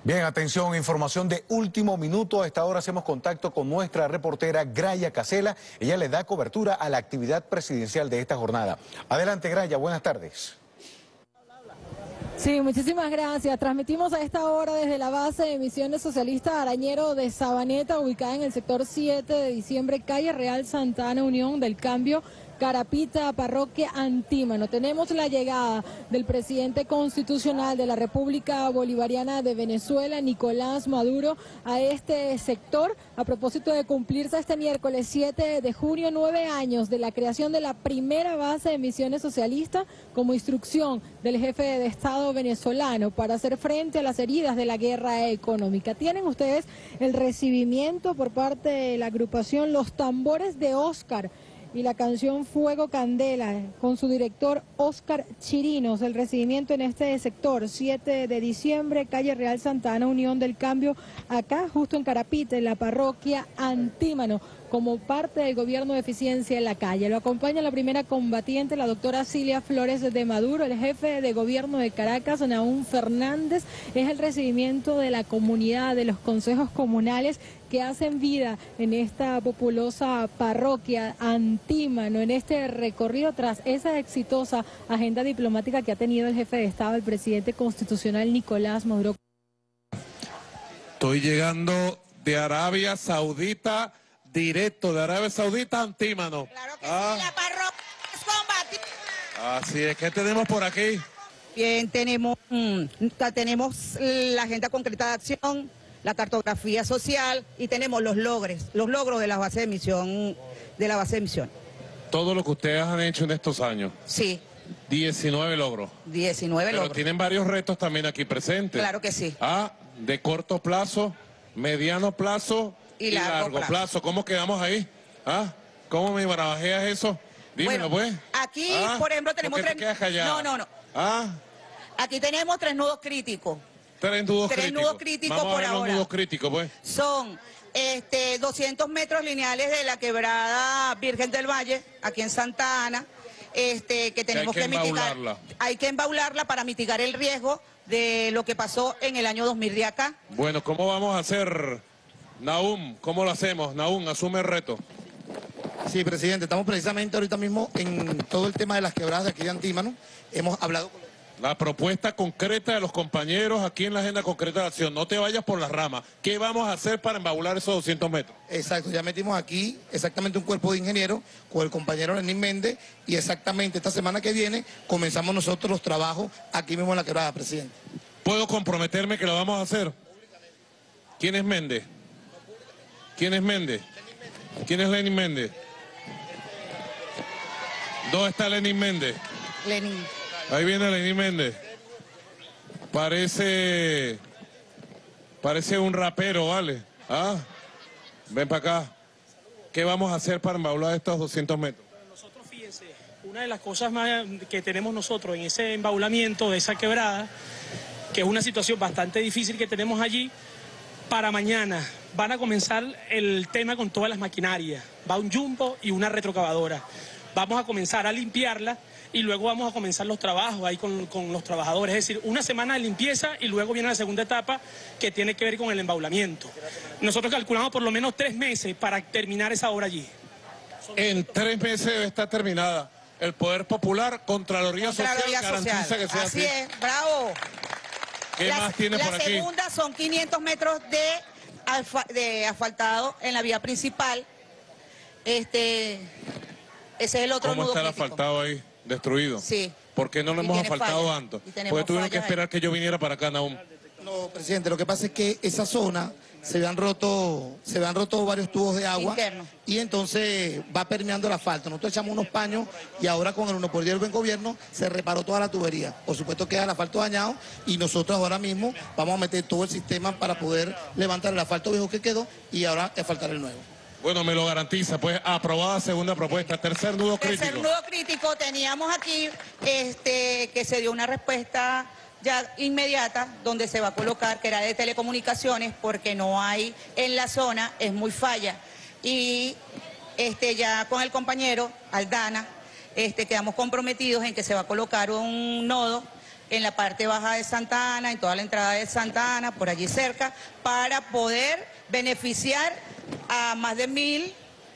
Bien, atención, información de último minuto. A esta hora hacemos contacto con nuestra reportera Graya Casela. Ella le da cobertura a la actividad presidencial de esta jornada. Adelante, Graya, buenas tardes. Sí, muchísimas gracias. Transmitimos a esta hora desde la base de Misiones Socialista Arañero de Sabaneta, ubicada en el sector 7 de diciembre, calle Real Santa Ana, Unión del Cambio, Carapita, parroquia Antímano. Tenemos la llegada del presidente constitucional de la República Bolivariana de Venezuela, Nicolás Maduro, a este sector a propósito de cumplirse este miércoles 7 de junio 9 años de la creación de la primera base de Misiones Socialista como instrucción del jefe de Estado venezolano para hacer frente a las heridas de la guerra económica. Tienen ustedes el recibimiento por parte de la agrupación Los Tambores de Oscar y la canción Fuego Candela, con su director Oscar Chirinos. El recibimiento en este sector, 7 de diciembre, calle Real Santa Ana, Unión del Cambio, acá justo en Carapita, en la parroquia Antímano, como parte del gobierno de eficiencia en la calle. Lo acompaña la primera combatiente, la doctora Cilia Flores de Maduro, el jefe de gobierno de Caracas, Nahum Fernández. Es el recibimiento de la comunidad, de los consejos comunales que hacen vida en esta populosa parroquia Antímano, en este recorrido tras esa exitosa agenda diplomática que ha tenido el jefe de Estado, el presidente constitucional Nicolás Maduro. Estoy llegando de Arabia Saudita, directo de Arabia Saudita a Antímano. Claro que sí, la parroquia es combativa. Así es, ¿qué tenemos por aquí? Bien, tenemos la agenda concreta de acción, la cartografía social y tenemos los logros de la base de misión, Todo lo que ustedes han hecho en estos años. Sí. 19 logros. 19 Pero logros. tienen varios retos también aquí presentes. Claro que sí. De corto plazo, mediano plazo y largo plazo. ¿Cómo quedamos ahí? ¿Cómo me barajeas eso? Dímelo, pues. Aquí, por ejemplo, tenemos tres... No. Aquí tenemos 3 nudos críticos. 3 nudos críticos Vamos por a ver ahora. los nudos críticos, pues. Son 200 metros lineales de la quebrada Virgen del Valle, aquí en Santa Ana, que tenemos que mitigar. Hay que embaularla para mitigar el riesgo de lo que pasó en el año 2000 de acá. Bueno, ¿cómo vamos a hacer, Nahum? ¿Cómo lo hacemos? Nahum, asume el reto. Sí, presidente, estamos precisamente ahorita mismo en todo el tema de las quebradas de aquí de Antímano. Hemos hablado con... La propuesta concreta de los compañeros aquí en la agenda concreta de acción. No te vayas por las ramas. ¿Qué vamos a hacer para embaular esos 200 metros? Exacto, ya metimos aquí exactamente un cuerpo de ingenieros con el compañero Lenín Méndez y exactamente esta semana que viene comenzamos nosotros los trabajos aquí mismo en la quebrada, presidente. ¿Puedo comprometerme que lo vamos a hacer? ¿Quién es Méndez? ¿Quién es Méndez? ¿Quién es Lenín Méndez? ¿Dónde está Lenín Méndez? Lenín. Ahí viene Lenín Méndez. Parece un rapero, ¿vale? Ven para acá. ¿Qué vamos a hacer para embaular estos 200 metros? Nosotros, fíjense, una de las cosas más que tenemos nosotros en ese embaulamiento de esa quebrada, que es una situación bastante difícil que tenemos allí, para mañana van a comenzar el tema con todas las maquinarias. Va un jumbo y una retrocavadora. Vamos a comenzar a limpiarla y luego vamos a comenzar los trabajos ahí con los trabajadores. Es decir, una semana de limpieza y luego viene la segunda etapa que tiene que ver con el embaulamiento. Nosotros calculamos por lo menos 3 meses para terminar esa obra allí. En 3 meses debe estar terminada. El Poder Popular, Contraloría Social, garantiza que sea así. Así es, bravo. ¿Qué más tiene por aquí? La segunda son 500 metros de asfaltado en la vía principal. Ese es el otro nudo ¿Cómo está el crítico. asfaltado ahí? Destruido. Sí. ¿Por qué no lo hemos asfaltado antes? Porque tuvieron que esperar que yo viniera para acá, Nahum. No, presidente, lo que pasa es que esa zona se habían roto varios tubos de agua interno. Y entonces va permeando el asfalto. Nosotros echamos unos paños y ahora con el monopolio del buen gobierno se reparó toda la tubería. Por supuesto queda el asfalto dañado y nosotros ahora mismo vamos a meter todo el sistema para poder levantar el asfalto viejo que quedó y ahora asfaltar el nuevo. Bueno, me lo garantiza, pues aprobada segunda propuesta. Tercer nudo crítico. Tercer nudo crítico, teníamos aquí que se dio una respuesta ya inmediata donde se va a colocar, que era de telecomunicaciones, porque no hay en la zona, es muy falla. Y ya con el compañero Aldana, quedamos comprometidos en que se va a colocar un nodo en la parte baja de Santa Ana, en toda la entrada de Santa Ana, por allí cerca, para poder beneficiar a más de 1.000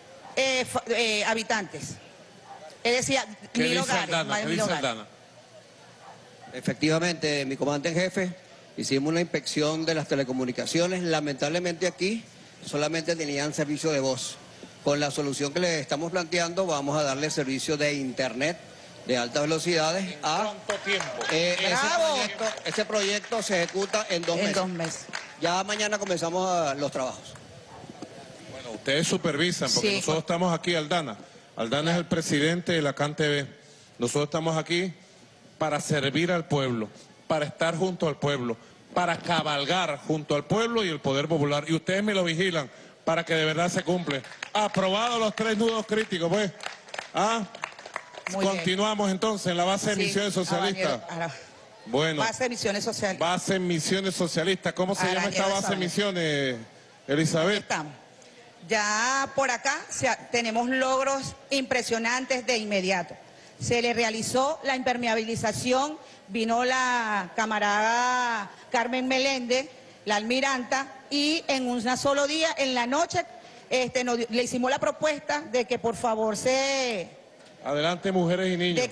habitantes. Es decir, 1.000 hogares, más de 1.000 hogares. Efectivamente, mi comandante en jefe, hicimos una inspección de las telecomunicaciones. Lamentablemente aquí solamente tenían servicio de voz. Con la solución que le estamos planteando, vamos a darle servicio de internet de altas velocidades a... ¿Cuánto tiempo? Ese proyecto se ejecuta en 2 meses. En 2 meses. Ya mañana comenzamos los trabajos. Bueno, ustedes supervisan, porque Sí, nosotros estamos aquí, Aldana. Aldana es el presidente de la CanTV. Nosotros estamos aquí para servir al pueblo, para estar junto al pueblo, para cabalgar junto al pueblo y el poder popular. Y ustedes me lo vigilan para que de verdad se cumple. Aprobados los 3 nudos críticos, pues. Muy Continuamos entonces en la base de Sí, misiones socialistas. Bueno, Base de misiones sociales. base en misiones socialistas. ¿Cómo se llama esta Arañero de base de Sabaneta. misiones, Aquí Elizabeth? estamos. Ya por acá tenemos logros impresionantes de inmediato. Se le realizó la impermeabilización, vino la camarada Carmen Meléndez, la almiranta, y en un solo día, en la noche, le hicimos la propuesta de que por favor Adelante, mujeres y niños.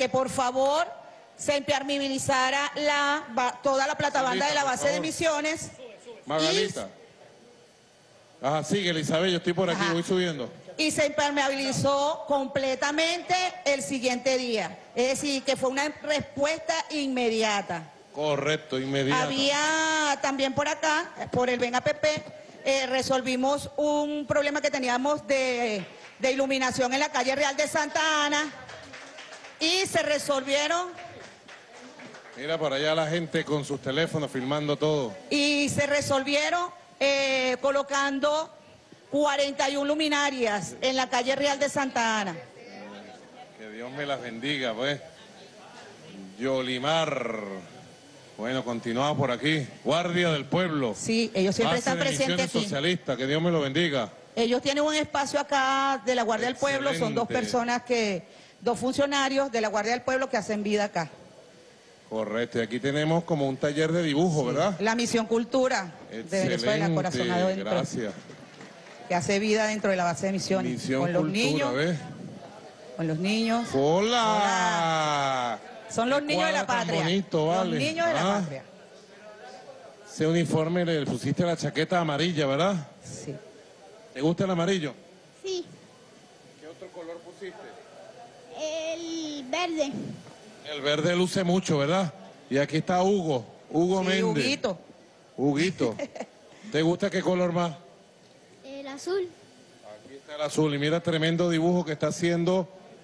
se impermeabilizara toda la platabanda de la por base de favor. misiones. Margarita. Ajá, sigue, Elizabeth, yo estoy por aquí, Ajá. voy subiendo. Y se impermeabilizó completamente el siguiente día. Es decir, que fue una respuesta inmediata. Correcto, inmediato. Había también por acá, por el Ben APP, resolvimos un problema que teníamos de iluminación en la calle Real de Santa Ana y se resolvieron Mira por allá la gente con sus teléfonos filmando todo. colocando 41 luminarias en la calle Real de Santa Ana. Que Dios me las bendiga, pues. Yolimar. Bueno, continuamos por aquí. Guardia del Pueblo. Sí, ellos siempre Base están de presentes Misiones aquí. Socialistas, que Dios me lo bendiga. Ellos tienen un espacio acá de la Guardia del Pueblo, son 2 Excelente. personas dos funcionarios de la Guardia del Pueblo que hacen vida acá. Correcto, y aquí tenemos como un taller de dibujo, ¿verdad? La Misión Cultura de Venezuela, Corazonado dentro, gracias. que hace vida dentro de la base de misiones. Misión con los Cultura, niños, ¿ves? con los niños. ¡Hola! Son los Qué niños de la cuadro tan patria. bonito, vale. Los niños de la Ah. patria. Ese uniforme le pusiste la chaqueta amarilla, ¿verdad? Sí. ¿Te gusta el amarillo? Sí, ¿Qué otro color pusiste? el verde. El verde luce mucho, ¿verdad? Y aquí está Hugo Sí, Méndez. Huguito. Huguito. ¿Te gusta qué color más? El azul. Aquí está el azul y mira tremendo dibujo que está haciendo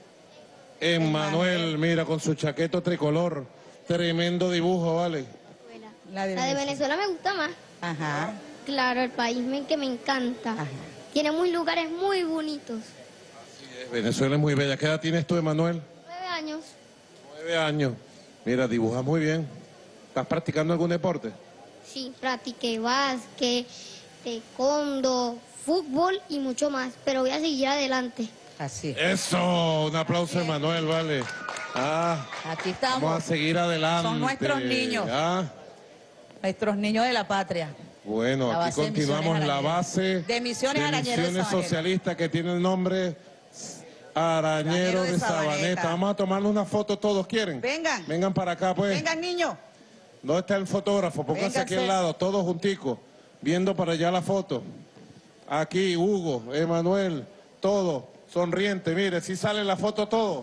Emmanuel, mira con su chaqueto tricolor. Tremendo dibujo, ¿vale? La de La de Venezuela. Venezuela me gusta más. Ajá. Claro, el país que me encanta. Ajá. Tiene muy lugares muy bonitos. Venezuela es muy bella. ¿Qué edad tienes tú, Emmanuel? 9 años. 9 años. Mira, dibujas muy bien. ¿Estás practicando algún deporte? Sí, practiqué básquet, taekwondo, fútbol y mucho más. Pero voy a seguir adelante. Así es. Eso, un aplauso a Emmanuel, vale. Aquí Vamos a estamos. seguir adelante. Son nuestros niños. Nuestros niños de la patria. Bueno, La aquí base de continuamos Misiones la Arañero. base De Misiones Arañero de Misiones Sabaneta. Socialistas, que tiene el nombre Arañero de Sabaneta. Vamos a tomarle una foto todos, ¿quieren? Vengan. Vengan para acá, pues. Vengan, niños. ¿Dónde está el fotógrafo? Pónganse aquí al Vénganse. lado, todos junticos, viendo para allá la foto. Aquí, Hugo, Emmanuel, todo, sonriente, mire, si sale la foto todo.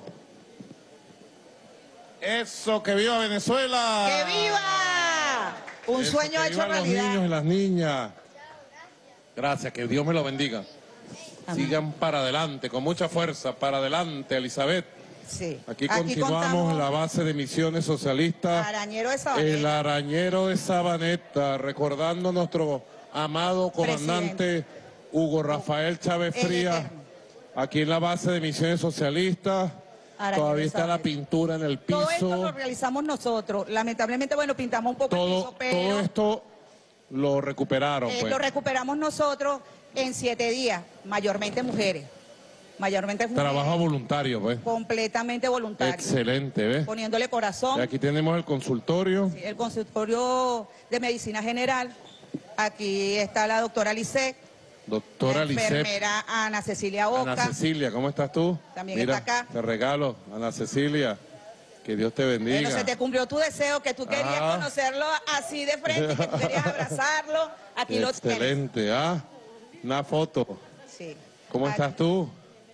Eso, que viva Venezuela. ¡Que viva! Un Eso, sueño que hecho vivan los realidad. niños y las niñas. Gracias, que Dios me lo bendiga. Amén. Sigan para adelante, con mucha fuerza, para adelante, Elizabeth. Sí. Aquí continuamos en la base de Misiones Socialistas. Arañero de Sabaneta. El Arañero de Sabaneta, recordando a nuestro amado comandante Hugo Rafael Chávez El Frías, eterno. aquí en la base de Misiones Socialistas. Arañero Todavía de está la Sabaneta. pintura en el Todo esto lo piso. realizamos nosotros. Lamentablemente, bueno, pintamos un poco el piso, Todo pero esto lo recuperaron. Pues. lo recuperamos nosotros en 7 días, mayormente mujeres. Mayormente Trabajo voluntario, pues. completamente voluntario. Excelente, ¿ves? Poniéndole corazón. Y aquí tenemos el consultorio. Sí, el consultorio de medicina general. Aquí está la doctora Lisset. Doctora la Lisset. enfermera Ana Cecilia Oca. Ana Cecilia, ¿cómo estás tú? También Mira, está acá. te regalo, Ana Cecilia. Que Dios te bendiga. Bueno, se te cumplió tu deseo, que tú querías conocerlo así de frente, que tú querías abrazarlo. Aquí lo tienes. Excelente, una foto. Sí. ¿Cómo estás tú?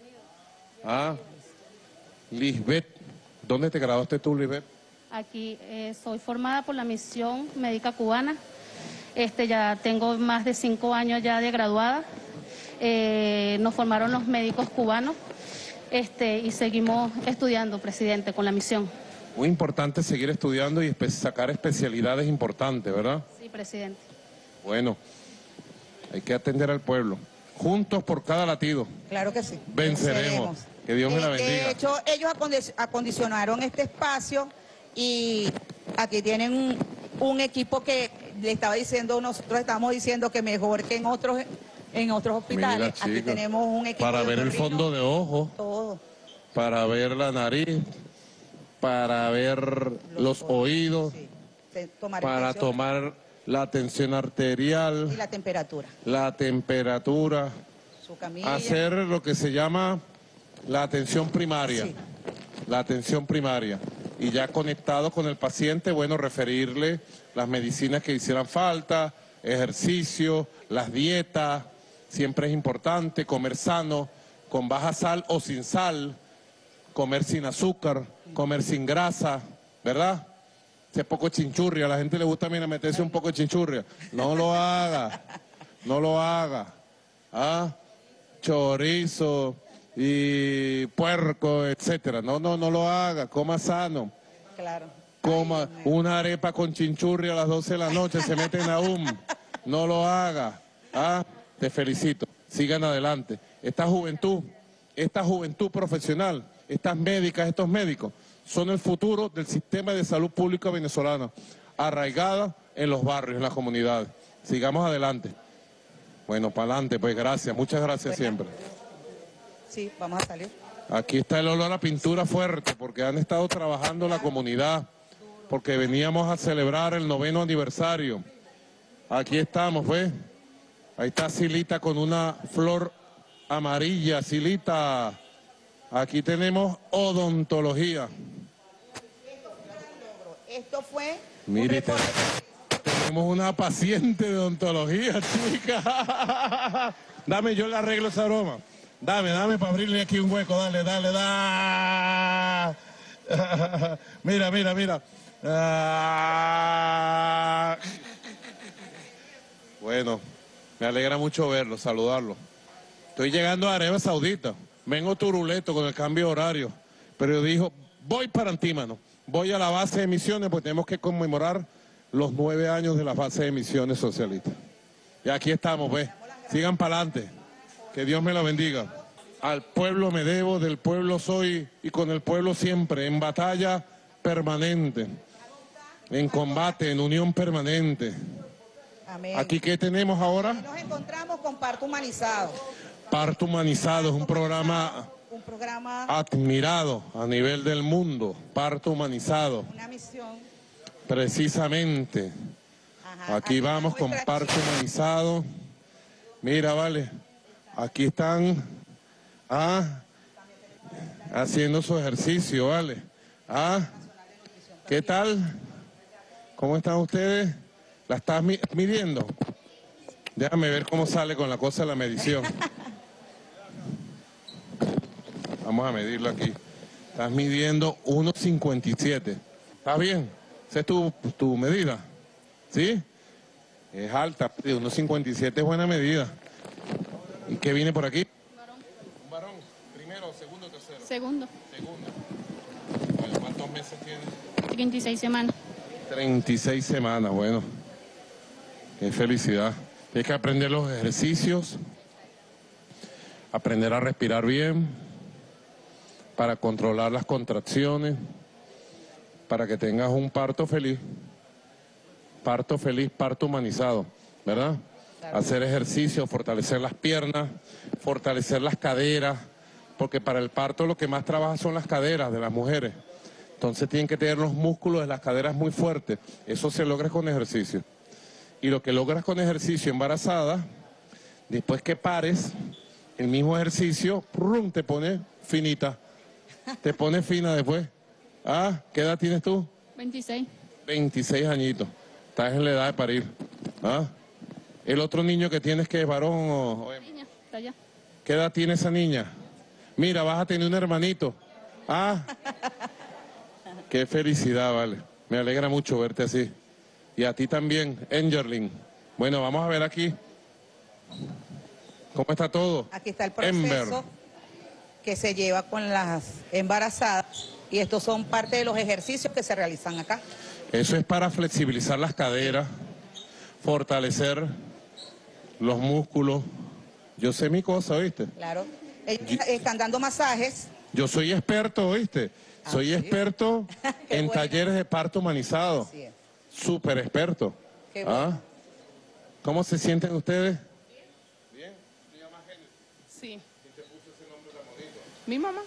Lisbeth, ¿dónde te graduaste tú, Lisbeth? Aquí soy formada por la Misión Médica Cubana. Ya tengo más de 5 años ya de graduada. Nos formaron los médicos cubanos. Y seguimos estudiando, presidente, con la misión. Muy importante seguir estudiando y sacar especialidades importantes, ¿verdad? Sí, presidente. Bueno, hay que atender al pueblo. Juntos por cada latido. Claro que sí. Venceremos. Que Dios me la bendiga. De hecho, ellos acondicionaron este espacio y aquí tienen un equipo que le estaba diciendo, nosotros estamos diciendo que mejor que en otros hospitales. Mira, aquí tenemos un equipo para de ver el fondo de ojo, todo, para ver la nariz, para ver los oídos, sí. Tomar para tomar la tensión arterial, y la temperatura. La temperatura, Su camilla. hacer lo que se llama la atención primaria. Sí. La atención primaria. Y ya conectado con el paciente, bueno, referirle las medicinas que hicieran falta, ejercicio, las dietas. Siempre es importante comer sano, con baja sal o sin sal, comer sin azúcar, comer sin grasa, ¿verdad? Ese poco chinchurria, a la gente le gusta meterse un poco de chinchurria. No lo haga, no lo haga. Chorizo y puerco, etcétera. No lo haga, coma sano. Claro. Coma una arepa con chinchurria a las 12 de la noche, se meten aún. No lo haga. Te felicito, sigan adelante. Esta juventud profesional, estas médicas, estos médicos, son el futuro del sistema de salud pública venezolana, arraigada en los barrios, en las comunidades. Sigamos adelante. Bueno, para adelante, pues gracias, muchas gracias siempre. Sí, vamos a salir. Aquí está el olor a pintura fuerte, porque han estado trabajando la comunidad, porque veníamos a celebrar el 9º aniversario. Aquí estamos, pues. Ahí está Silita con una flor amarilla, Silita. Aquí tenemos odontología. Esto fue... Mire, tenemos una paciente de odontología, chica. Dame, yo le arreglo esa broma. Dame para abrirle aquí un hueco, dale. Mira. Bueno. Me alegra mucho verlo, saludarlo. Estoy llegando a Arabia Saudita. Vengo turuleto con el cambio de horario. Pero yo dijo, voy para Antímano. Voy a la base de misiones porque tenemos que conmemorar los 9 años de la base de misiones socialistas. Y aquí estamos, pues. Sigan para adelante. Que Dios me la bendiga. Al pueblo me debo, del pueblo soy y con el pueblo siempre. En batalla permanente. En combate, en unión permanente. Amén. ¿Aquí qué tenemos ahora? Nos encontramos con Parto Humanizado. Parto Humanizado es un programa admirado a nivel del mundo. Parto Humanizado. Una misión. Precisamente. Aquí vamos con Parto Humanizado. Mira, vale. Aquí están haciendo su ejercicio, vale. ¿Qué tal? ¿Cómo están ustedes? ¿La estás midiendo? Déjame ver cómo sale con la cosa de la medición. Vamos a medirlo aquí. Estás midiendo 1,57. ¿Está bien? ¿Esa es tu medida? ¿Sí? Es alta. 1,57 es buena medida. ¿Y qué viene por aquí? Un varón. ¿Primero, segundo o tercero? Segundo. Bueno, ¿cuántos meses tiene? 36 semanas. 36 semanas, bueno. Qué felicidad. Tienes que aprender los ejercicios, aprender a respirar bien, para controlar las contracciones, para que tengas un parto feliz, parto humanizado, ¿verdad? Claro. Hacer ejercicio, fortalecer las piernas, fortalecer las caderas, porque para el parto lo que más trabaja son las caderas de las mujeres. Entonces tienen que tener los músculos de las caderas muy fuertes. Eso se logra con ejercicio. Y lo que logras con ejercicio embarazada, después que pares, el mismo ejercicio, ¡prum!, te pone finita. Te pone fina después. Ah, ¿qué edad tienes tú? 26. 26 añitos. Estás en la edad de parir. ¿Ah? ¿El otro niño que tienes que es varón o...? Niña, está allá. ¿Qué edad tiene esa niña? Mira, vas a tener un hermanito. Ah, qué felicidad, vale. Me alegra mucho verte así. Y a ti también, Engerlin. Bueno, vamos a ver aquí. ¿Cómo está todo? Aquí está el proceso Ember, que se lleva con las embarazadas y estos son parte de los ejercicios que se realizan acá. eso es para flexibilizar las caderas, fortalecer los músculos. Yo sé mi cosa, ¿oíste? Claro. Ellos están dando masajes. Yo soy experto, ¿oíste? Soy ¿sí? experto Qué en bueno. talleres de parto humanizado. Así es. Súper experto. Qué bueno. ¿Ah? ¿Cómo se sienten ustedes? Sí. ¿Mi mamá?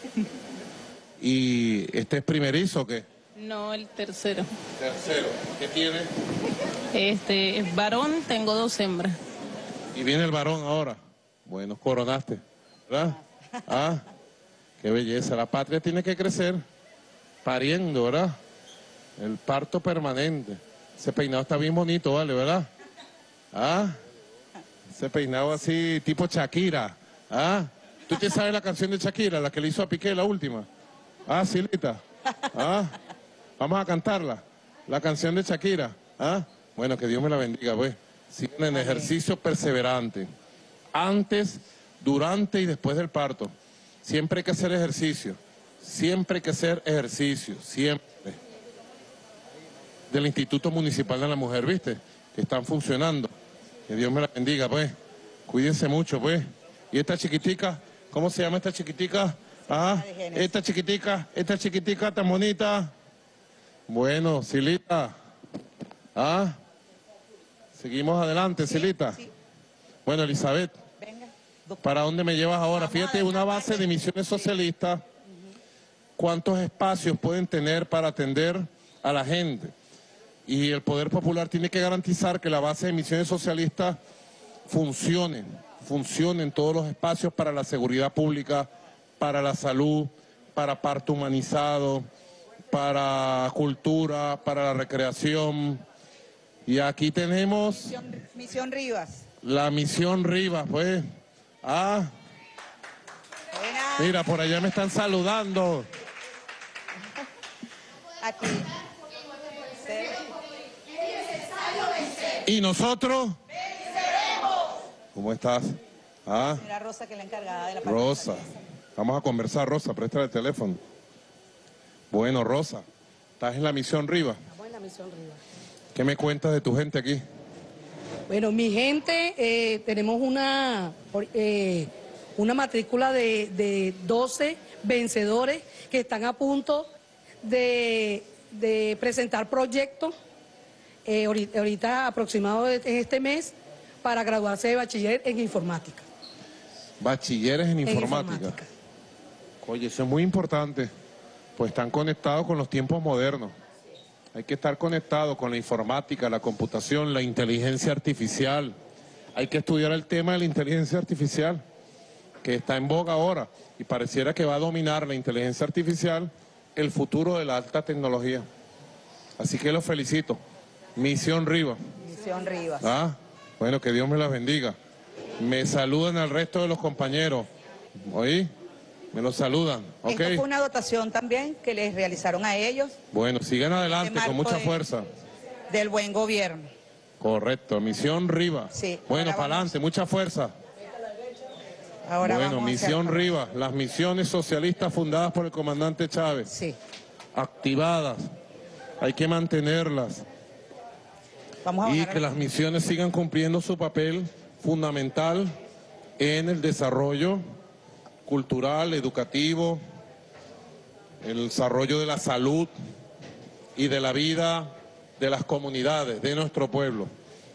¿Y este es primerizo o qué? No, el tercero. Tercero. ¿Qué tiene? Es varón, tengo 2 hembras. Y viene el varón ahora. Bueno, coronaste, ¿verdad? Ah, qué belleza. La patria tiene que crecer pariendo, ¿verdad? El parto permanente. Ese peinado está bien bonito, ¿vale? ¿Verdad? Ah, ese peinado así tipo Shakira. Ah, ¿tú te sabes la canción de Shakira, la que le hizo a Piqué, la última? Ah, Silita. Ah, vamos a cantarla. La canción de Shakira. Ah, bueno, que Dios me la bendiga, pues. Sigan en ejercicio perseverante. Antes, durante y después del parto. Siempre hay que hacer ejercicio. Siempre hay que hacer ejercicio. Siempre. Del Instituto Municipal de la Mujer, ¿viste? Que están funcionando. Que Dios me la bendiga, pues. Cuídense mucho, pues. ¿Y esta chiquitica? ¿Cómo se llama esta chiquitica? Ah, esta chiquitica tan bonita. Bueno, Silita. Ah, seguimos adelante, Silita. Sí. Bueno, Elizabeth, Venga. ¿para dónde me llevas ahora? Fíjate, una base de misiones socialistas. ¿Cuántos espacios pueden tener para atender a la gente? Y el Poder Popular tiene que garantizar que la base de misiones socialistas funcione en todos los espacios para la seguridad pública, para la salud, para parto humanizado, para cultura, para la recreación. Y aquí tenemos Misión Rivas. la Misión Rivas, pues. Ah, Buena. mira, por allá me están saludando. Aquí. ¿Y nosotros? ¿Cómo estás? Ah, Mira Rosa, que es la encargada de la parte. Rosa. Vamos a conversar, Rosa, préstale el teléfono. Bueno, Rosa, estás en la Misión Rivas. Estamos en la Misión Rivas. ¿Qué me cuentas de tu gente aquí? Bueno, mi gente, tenemos una matrícula de 12 vencedores que están a punto de presentar proyectos ahorita aproximado en este mes para graduarse de bachiller en informática. Bachilleres en informática. Oye, eso es muy importante, pues están conectados con los tiempos modernos. Hay que estar conectado con la informática, la computación, la inteligencia artificial. Hay que estudiar el tema de la inteligencia artificial, que está en boga ahora, y pareciera que va a dominar la inteligencia artificial el futuro de la alta tecnología. Así que los felicito. Misión Rivas. Misión Rivas. Ah, bueno, que Dios me las bendiga. Me saludan al resto de los compañeros. ¿Oí? Me los saludan, ¿ok? Esto fue una dotación también que les realizaron a ellos Bueno, sigan adelante marco con mucha de- fuerza. del buen gobierno. Correcto, Misión Rivas. Sí, Bueno, ahora para vamos. adelante, mucha fuerza. Ahora Bueno, vamos hacia Misión el- Rivas, las misiones socialistas fundadas por el comandante Chávez. Sí. Activadas. Hay que mantenerlas. Vamos a Y bajar que las misiones sigan cumpliendo su papel fundamental en el desarrollo cultural, educativo, el desarrollo de la salud y de la vida de las comunidades, de nuestro pueblo.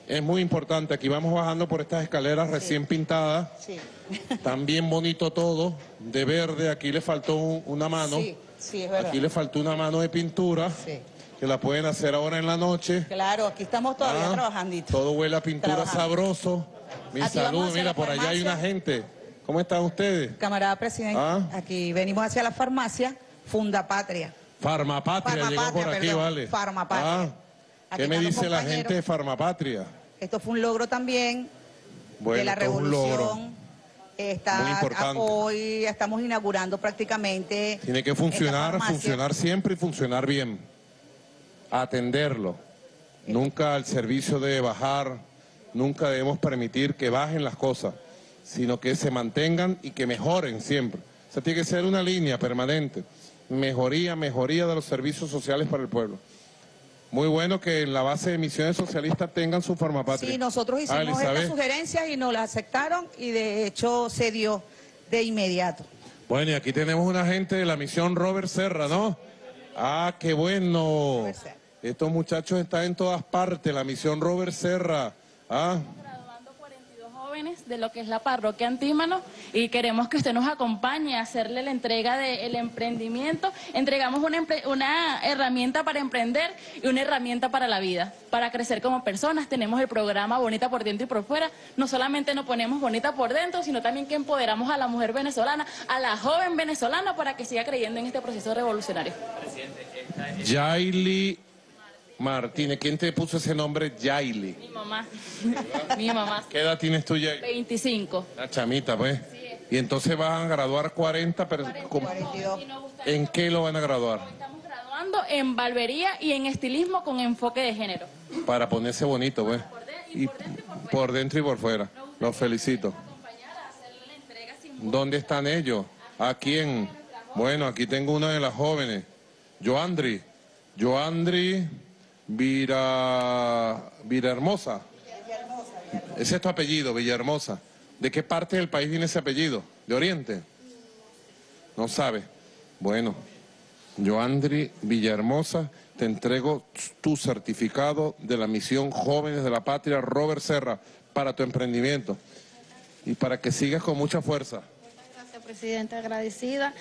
Es muy importante. Aquí vamos bajando por estas escaleras recién pintadas. Sí. Tan bien bonito todo, de verde. Aquí le faltó una mano. Sí, sí, es verdad. Aquí le faltó una mano de pintura. Sí. Que la pueden hacer ahora en la noche. Claro, aquí estamos todavía trabajandito. Todo huele a pintura Trabajando. sabroso. Mi Aquí vamos salud, hacia mira, la por allá hay farmacia. una gente. ¿Cómo están ustedes? Camarada presidente, aquí venimos hacia la farmacia Fundapatria. Farmapatria, llegó por aquí, perdón, vale. Farmapatria. ¿Qué Aquí me están los dice la compañeros. gente de Farmapatria? Esto fue un logro también Bueno, de la esto es un logro. revolución. Muy importante. Hoy estamos inaugurando prácticamente. Tiene que funcionar, esta farmacia. funcionar siempre y funcionar bien. Atenderlo. Nunca el servicio debe bajar, nunca debemos permitir que bajen las cosas, sino que se mantengan y que mejoren siempre. O sea, tiene que ser una línea permanente. Mejoría de los servicios sociales para el pueblo. Muy bueno que en la base de Misiones Socialistas tengan su Farmapatria. Sí, nosotros hicimos estas sugerencias y nos las aceptaron y de hecho se dio de inmediato. Bueno, y aquí tenemos una gente de la misión Robert Serra, ¿no? Ah, qué bueno. Estos muchachos están en todas partes, la misión Robert Serra. Graduando 42 jóvenes de lo que es la parroquia Antímano y queremos que usted nos acompañe a hacerle la entrega del emprendimiento. Entregamos una herramienta para emprender y una herramienta para la vida, para crecer como personas. Tenemos el programa Bonita por Dentro y por Fuera. No solamente nos ponemos bonita por dentro, sino también que empoderamos a la mujer venezolana, a la joven venezolana para que siga creyendo en este proceso revolucionario. Yaili Martínez, ¿quién te puso ese nombre, Yaili? Mi mamá. Mi mamá. ¿Qué edad tienes tú, Yaili? 25. La chamita, pues. Y entonces van a graduar 40, pero 42. ¿En qué lo van a graduar? Estamos graduando en barbería y en estilismo con enfoque de género. Para ponerse bonito, pues. Y por dentro y por fuera. Los felicito. ¿Dónde están ellos? ¿A quién? Bueno, aquí tengo una de las jóvenes. Joandri Villahermosa. Ese es tu apellido, Villahermosa. ¿De qué parte del país viene ese apellido? ¿De Oriente? No sabe. Bueno, Joandri Villahermosa, te entrego tu certificado de la misión Jóvenes de la Patria Robert Serra para tu emprendimiento y para que sigas con mucha fuerza. Gracias, presidente, agradecida.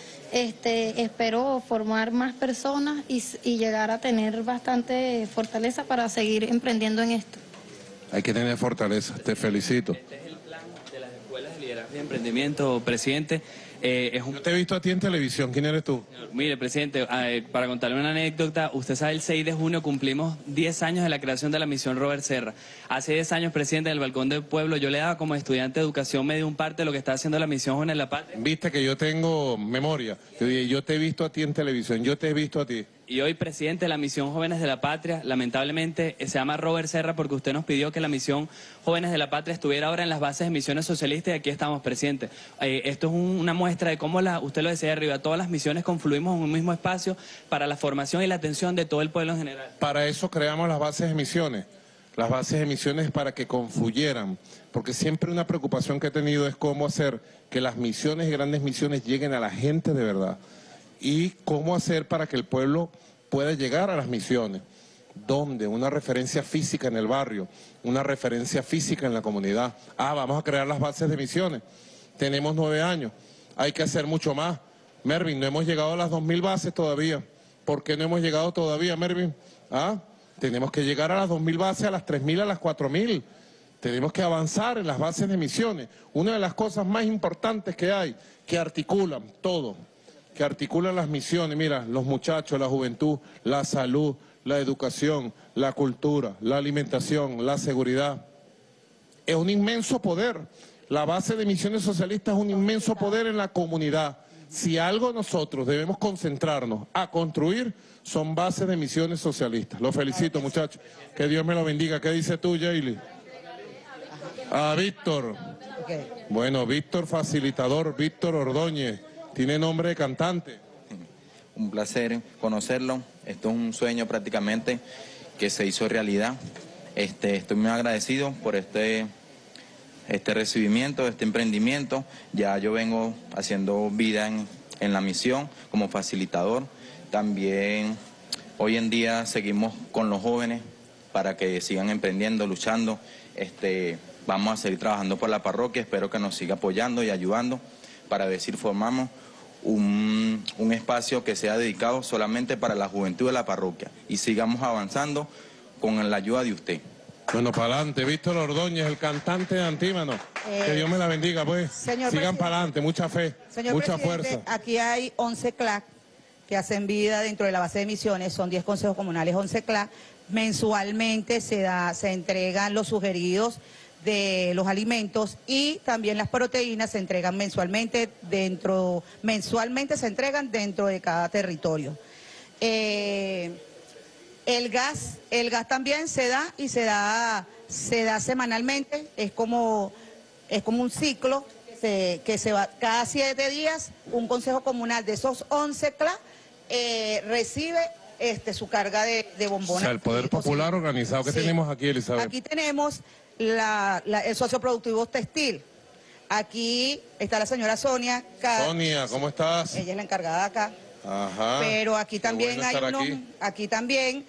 Espero formar más personas y llegar a tener bastante fortaleza para seguir emprendiendo en esto. Hay que tener fortaleza, te felicito. Este es el plan de las escuelas de liderazgo y emprendimiento, presidente. Yo te he visto a ti en televisión, ¿quién eres tú? Mire, presidente, para contarle una anécdota, usted sabe, el 6 de junio cumplimos 10 años de la creación de la misión Robert Serra. Hace 10 años, presidente, en el Balcón del Pueblo, yo le daba como estudiante de educación, me dio un parte de lo que está haciendo la misión Jóvenes de la Patria. Viste que yo tengo memoria. Yo te he visto a ti en televisión, yo te he visto a ti. Y hoy, presidente, la misión Jóvenes de la Patria, lamentablemente, se llama Robert Serra porque usted nos pidió que la misión Jóvenes de la Patria estuviera ahora en las bases de misiones socialistas y aquí estamos, presidente. Esto es una muestra de cómo, usted lo decía arriba, todas las misiones confluimos en un mismo espacio para la formación y la atención de todo el pueblo en general. Para eso creamos las bases de misiones. Las bases de misiones para que confluyeran, porque siempre una preocupación que he tenido es cómo hacer que las misiones y grandes misiones lleguen a la gente de verdad. Y cómo hacer para que el pueblo pueda llegar a las misiones. ¿Dónde? Una referencia física en el barrio, una referencia física en la comunidad. Vamos a crear las bases de misiones. Tenemos 9 años, hay que hacer mucho más. Mervin, no hemos llegado a las 2000 bases todavía. ¿Por qué no hemos llegado todavía, Mervin? Tenemos que llegar a las 2000 bases, a las 3000, a las 4000. Tenemos que avanzar en las bases de misiones. Una de las cosas más importantes que hay, que articulan todo, que articulan las misiones, mira, los muchachos, la juventud, la salud, la educación, la cultura, la alimentación, la seguridad. Es un inmenso poder. La base de misiones socialistas es un inmenso poder en la comunidad. Si algo nosotros debemos concentrarnos a construir, son bases de misiones socialistas. Los felicito, muchachos. Que Dios me lo bendiga. ¿Qué dices tú, Yaili? A Víctor. Bueno, Víctor facilitador, Víctor Ordóñez. Tiene nombre de cantante. Un placer conocerlo. Esto es un sueño prácticamente que se hizo realidad. Estoy muy agradecido por este recibimiento, este emprendimiento. Ya yo vengo haciendo vida en la misión como facilitador. También hoy en día seguimos con los jóvenes para que sigan emprendiendo, luchando. Vamos a seguir trabajando por la parroquia, espero que nos siga apoyando y ayudando para ver si formamos un espacio que sea dedicado solamente para la juventud de la parroquia y sigamos avanzando con la ayuda de usted. Bueno, para adelante, Víctor Ordóñez, el cantante de Antímano. Que Dios me la bendiga, pues. Sigan para adelante, mucha fe, mucha fuerza. Aquí hay 11 CLAC que hacen vida dentro de la base de misiones, son 10 consejos comunales, 11 CLAC. Mensualmente se entregan los sugeridos de los alimentos y también las proteínas se entregan mensualmente se entregan dentro de cada territorio. El gas también se da y se da semanalmente, es como un ciclo que se va cada 7 días, un consejo comunal de esos 11 CLA recibe su carga de bombonas. O sea, el Poder Popular organizado. ¿Qué tenemos aquí, Elizabeth? Aquí tenemos el socioproductivo textil. Aquí está la señora Sonia. Sonia, ¿cómo estás? Ella es la encargada acá. Ajá. Pero aquí también hay uno, aquí también,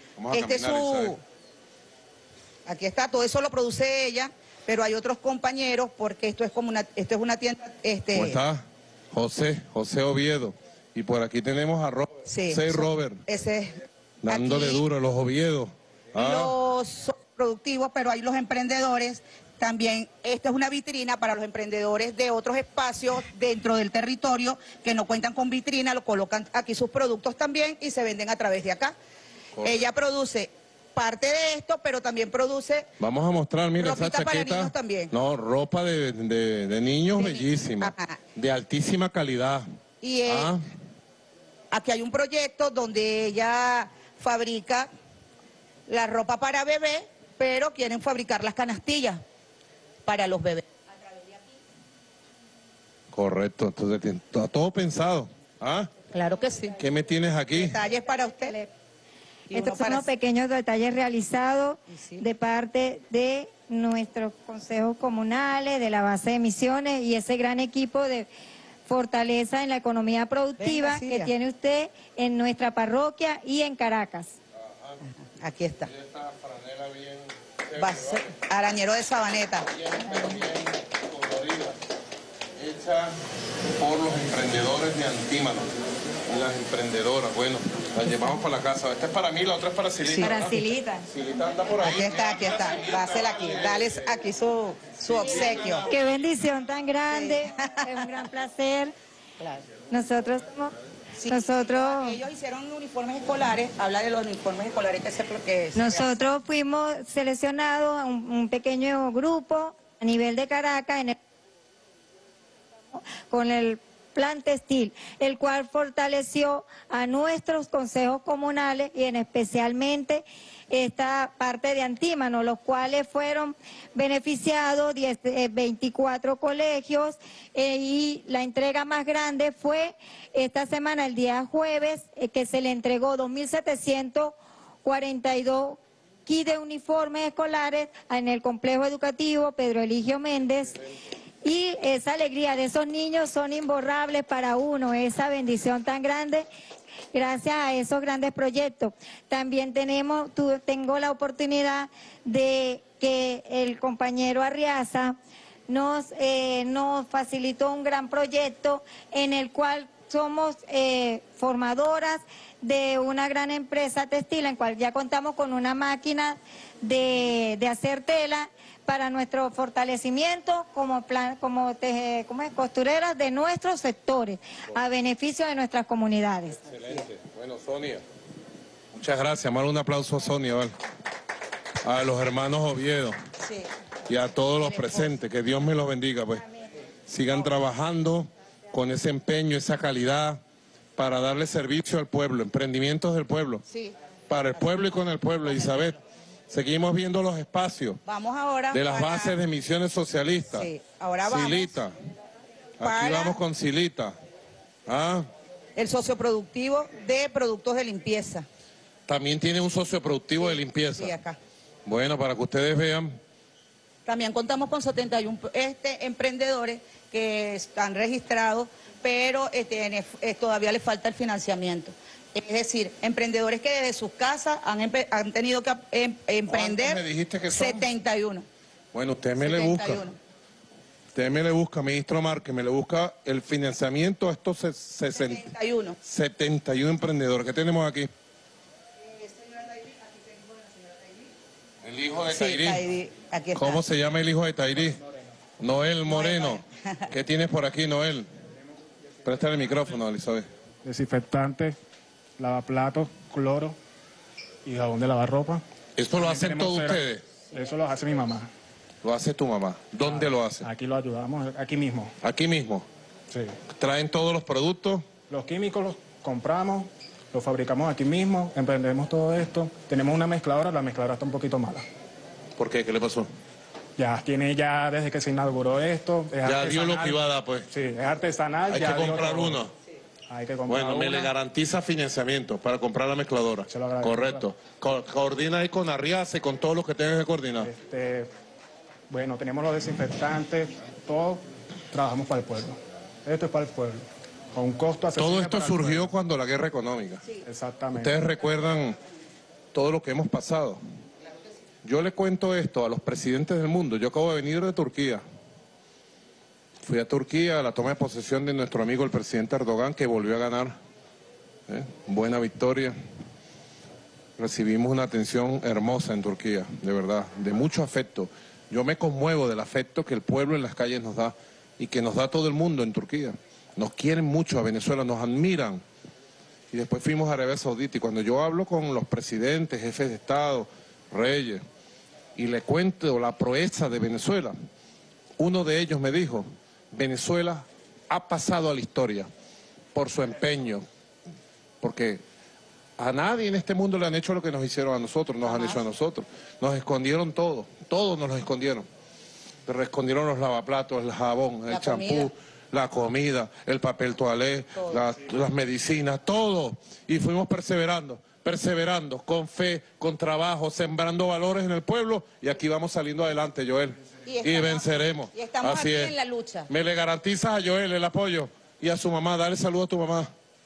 aquí está, todo eso lo produce ella, pero hay otros compañeros porque esto es una tienda. ¿Cómo está? José Oviedo. Y por aquí tenemos a Robert. Dándole duro a los Oviedos. Los productivos, pero hay los emprendedores. También esta es una vitrina para los emprendedores de otros espacios dentro del territorio que no cuentan con vitrina, lo colocan aquí sus productos también y se venden a través de acá. Correcto. Ella produce parte de esto, pero también produce... Vamos a mostrar, mira, esa chaqueta. Para niños también. No, ropa de niños bellísima, de altísima calidad. Y aquí hay un proyecto donde ella fabrica la ropa para bebé, pero quieren fabricar las canastillas para los bebés. Correcto, entonces está todo pensado. Claro que sí. ¿Qué me tienes aquí? Detalles para usted. Estos son los pequeños detalles realizados de parte de nuestros consejos comunales, de la base de misiones y ese gran equipo de fortaleza en la economía productiva que tiene usted en nuestra parroquia y en Caracas. Aquí está. Arañero de Sabaneta. Hecha por los emprendedores de Antímano. Las emprendedoras, bueno, las llevamos para la casa. Esta es para mí, la otra es para Silita. Sí, para Silita. Silita anda por ahí. Aquí está. Dásela aquí, dale aquí su obsequio. Qué bendición tan grande, es un gran placer. Claro. Nosotros ellos hicieron uniformes escolares, habla de los uniformes escolares que nosotros fuimos seleccionados a un pequeño grupo a nivel de Caracas con el plan textil, el cual fortaleció a nuestros consejos comunales y en especialmente esta parte de Antímano, los cuales fueron beneficiados 24 colegios y la entrega más grande fue esta semana, el día jueves, que se le entregó 2.742 kits de uniformes escolares en el complejo educativo Pedro Eligio Méndez. Y esa alegría de esos niños son imborrables para uno, esa bendición tan grande gracias a esos grandes proyectos. También tengo la oportunidad de que el compañero Arriaza nos facilitó un gran proyecto en el cual somos formadoras de una gran empresa textil, en cual ya contamos con una máquina de hacer tela para nuestro fortalecimiento como costureras de nuestros sectores, a beneficio de nuestras comunidades. Excelente. Bueno, Sonia, muchas gracias. Más un aplauso a Sonia, ¿vale? A los hermanos Oviedo y a todos los presentes. Que Dios me los bendiga, pues. Sigan trabajando con ese empeño, esa calidad, para darle servicio al pueblo, emprendimientos del pueblo, para el pueblo y con el pueblo, Elizabeth. Seguimos viendo los espacios de las bases de misiones socialistas. Ahora vamos. Silita. Aquí vamos con Silita. El socioproductivo de productos de limpieza. También tiene un socioproductivo de limpieza. Sí, acá. Bueno, para que ustedes vean. También contamos con 71 emprendedores que están registrados, pero todavía les falta el financiamiento. Es decir, emprendedores que desde sus casas han tenido que emprender. ¿Cuántos me dijiste que son? 71. Bueno, usted me le busca. Usted me le busca, ministro Márquez, me le busca el financiamiento a estos 71 emprendedores que tenemos aquí. El hijo de Tairí. Aquí está. ¿Cómo se llama el hijo de Tairí? Noel Moreno. ¿Qué tienes por aquí, Noel? Préstale el micrófono, Elizabeth. Desinfectante, lavaplatos, cloro y jabón de lavar ropa. ¿Esto lo hacen todos ustedes? Eso lo hace mi mamá. ¿Lo hace tu mamá? ¿Dónde lo hace? Aquí lo ayudamos, aquí mismo. ¿Aquí mismo? Sí. ¿Traen todos los productos? Los químicos los compramos, los fabricamos aquí mismo, emprendemos todo esto. Tenemos una mezcladora, la mezcladora está un poquito mala. ¿Por qué? ¿Qué le pasó? Ya desde que se inauguró esto. Ya dio lo que iba a dar, pues. Sí, es artesanal. Hay que comprar uno. Hay que comprar bueno, me le garantiza financiamiento para comprar la mezcladora. Se lo agradezco. Correcto. Coordina ahí con Arriace, con todos los que tengan que coordinar. Bueno, tenemos los desinfectantes, todo trabajamos para el pueblo. Esto es para el pueblo. Con un costo accesible. Todo esto surgió cuando la guerra económica. Sí. Exactamente. Ustedes recuerdan todo lo que hemos pasado. Yo le cuento esto a los presidentes del mundo. Yo acabo de venir de Turquía. Fui a Turquía a la toma de posesión de nuestro amigo el presidente Erdogan, que volvió a ganar. Buena victoria. Recibimos una atención hermosa en Turquía, de verdad, de mucho afecto. Yo me conmuevo del afecto que el pueblo en las calles nos da y que nos da todo el mundo en Turquía. Nos quieren mucho a Venezuela, nos admiran. Y después fuimos a Arabia Saudita y cuando yo hablo con los presidentes, jefes de Estado, reyes, y le cuento la proeza de Venezuela, uno de ellos me dijo, Venezuela ha pasado a la historia por su empeño, porque a nadie en este mundo le han hecho lo que nos hicieron a nosotros, nos han hecho a nosotros. Nos escondieron todo, todos nos lo escondieron. Pero escondieron los lavaplatos, el jabón, el champú, la comida, el papel toalé, las medicinas, todo. Y fuimos perseverando, con fe, con trabajo, sembrando valores en el pueblo. Y aquí vamos saliendo adelante, Joel. Y venceremos. Y estamos Así aquí es. en la lucha. Me le garantizas a Joel el apoyo y a su mamá. Dale saludo a tu mamá.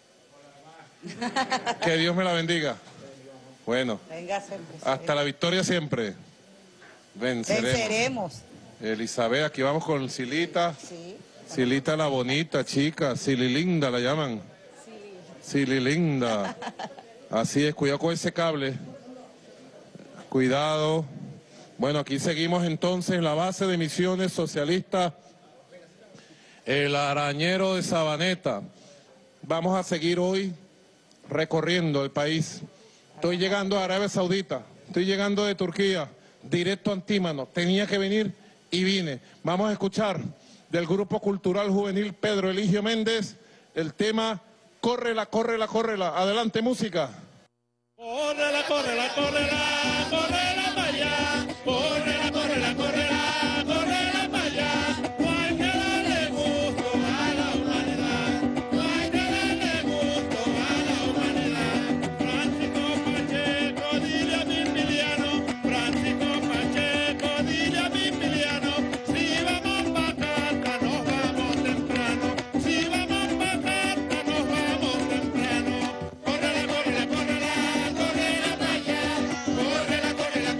Que Dios me la bendiga. Bueno, hasta la victoria siempre. Venceremos. Elizabeth, aquí vamos con Silita. Sí. Silita la bonita, chica. Sililinda la llaman. Sililinda. Así es, cuidado con ese cable. Cuidado. Bueno, aquí seguimos entonces la base de misiones socialistas. El Arañero de Sabaneta. Vamos a seguir hoy recorriendo el país. Estoy llegando a Arabia Saudita, estoy llegando de Turquía, directo a Antímano. Tenía que venir y vine. Vamos a escuchar del Grupo Cultural Juvenil Pedro Eligio Méndez el tema Córrela, córrela, córrela. Adelante, música. Córrela, córrela, córrela, córrela para allá. Córrela, córrela, córrela, córrela para allá. No hay que darle gusto a la humanidad. No hay que darle gusto a la humanidad. Francisco Pacheco, dile a Mimiliano. Francisco Pacheco, dile a Mimiliano. Si vamos pa' Carta, nos vamos temprano. Si vamos pa' Carta, nos vamos temprano. Córrela, córrela, córrela, córrela para allá. Córrela, córrela,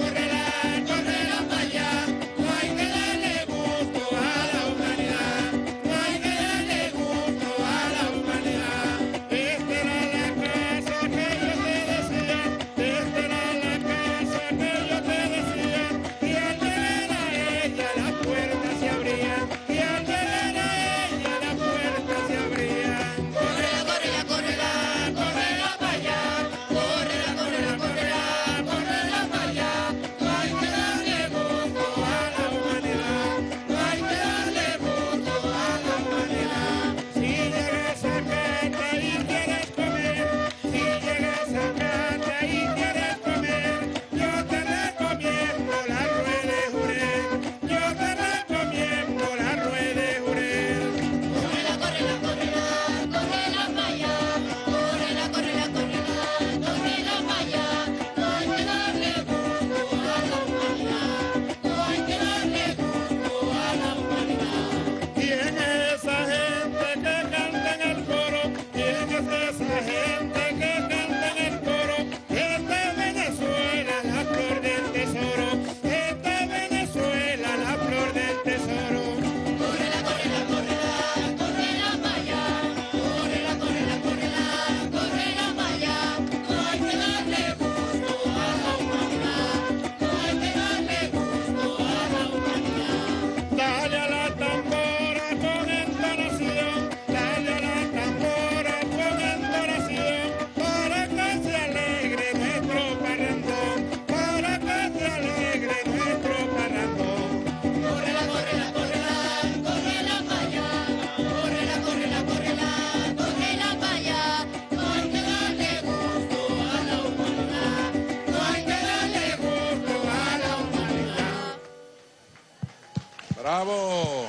¡Bravo!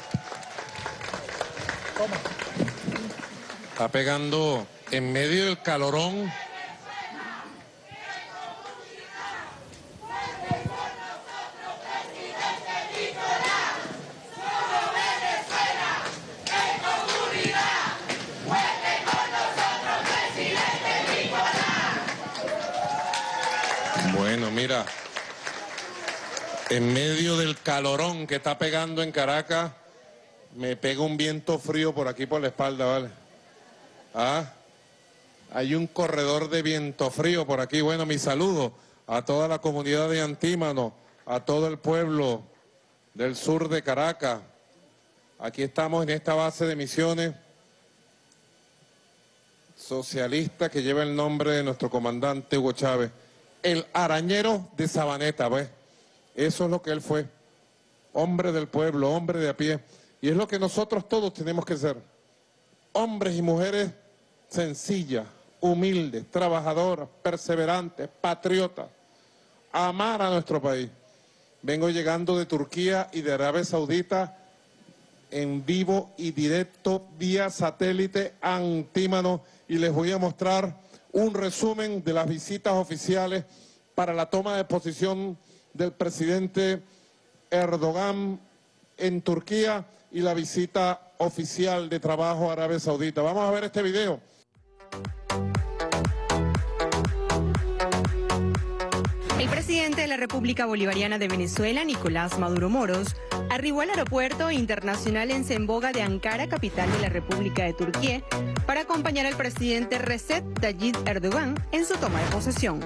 Está pegando en medio del calorón. Bueno, mira, en medio del calorón que está pegando en Caracas, me pega un viento frío por aquí por la espalda, ¿vale? Ah, hay un corredor de viento frío por aquí. Bueno, mi saludo a toda la comunidad de Antímano, a todo el pueblo del sur de Caracas. Aquí estamos en esta base de misiones socialista que lleva el nombre de nuestro comandante Hugo Chávez. El arañero de Sabaneta, ¿ves? Eso es lo que él fue. Hombre del pueblo, hombre de a pie. Y es lo que nosotros todos tenemos que ser. Hombres y mujeres sencillas, humildes, trabajadoras, perseverantes, patriotas. Amar a nuestro país. Vengo llegando de Turquía y de Arabia Saudita en vivo y directo vía satélite a Antímano y les voy a mostrar un resumen de las visitas oficiales para la toma de posición del presidente Erdogan en Turquía y la visita oficial de trabajo a Arabia Saudita. Vamos a ver este video. El presidente de la República Bolivariana de Venezuela, Nicolás Maduro Moros, arribó al aeropuerto internacional en Semboga de Ankara, capital de la República de Turquía, para acompañar al presidente Recep Tayyip Erdogan en su toma de posesión.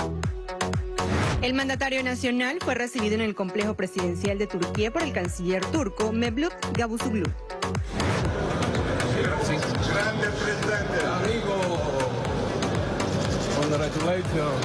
El mandatario nacional fue recibido en el complejo presidencial de Turquía por el canciller turco Mevlut Cavusoglu. Grande presidente, amigo. Congratulations.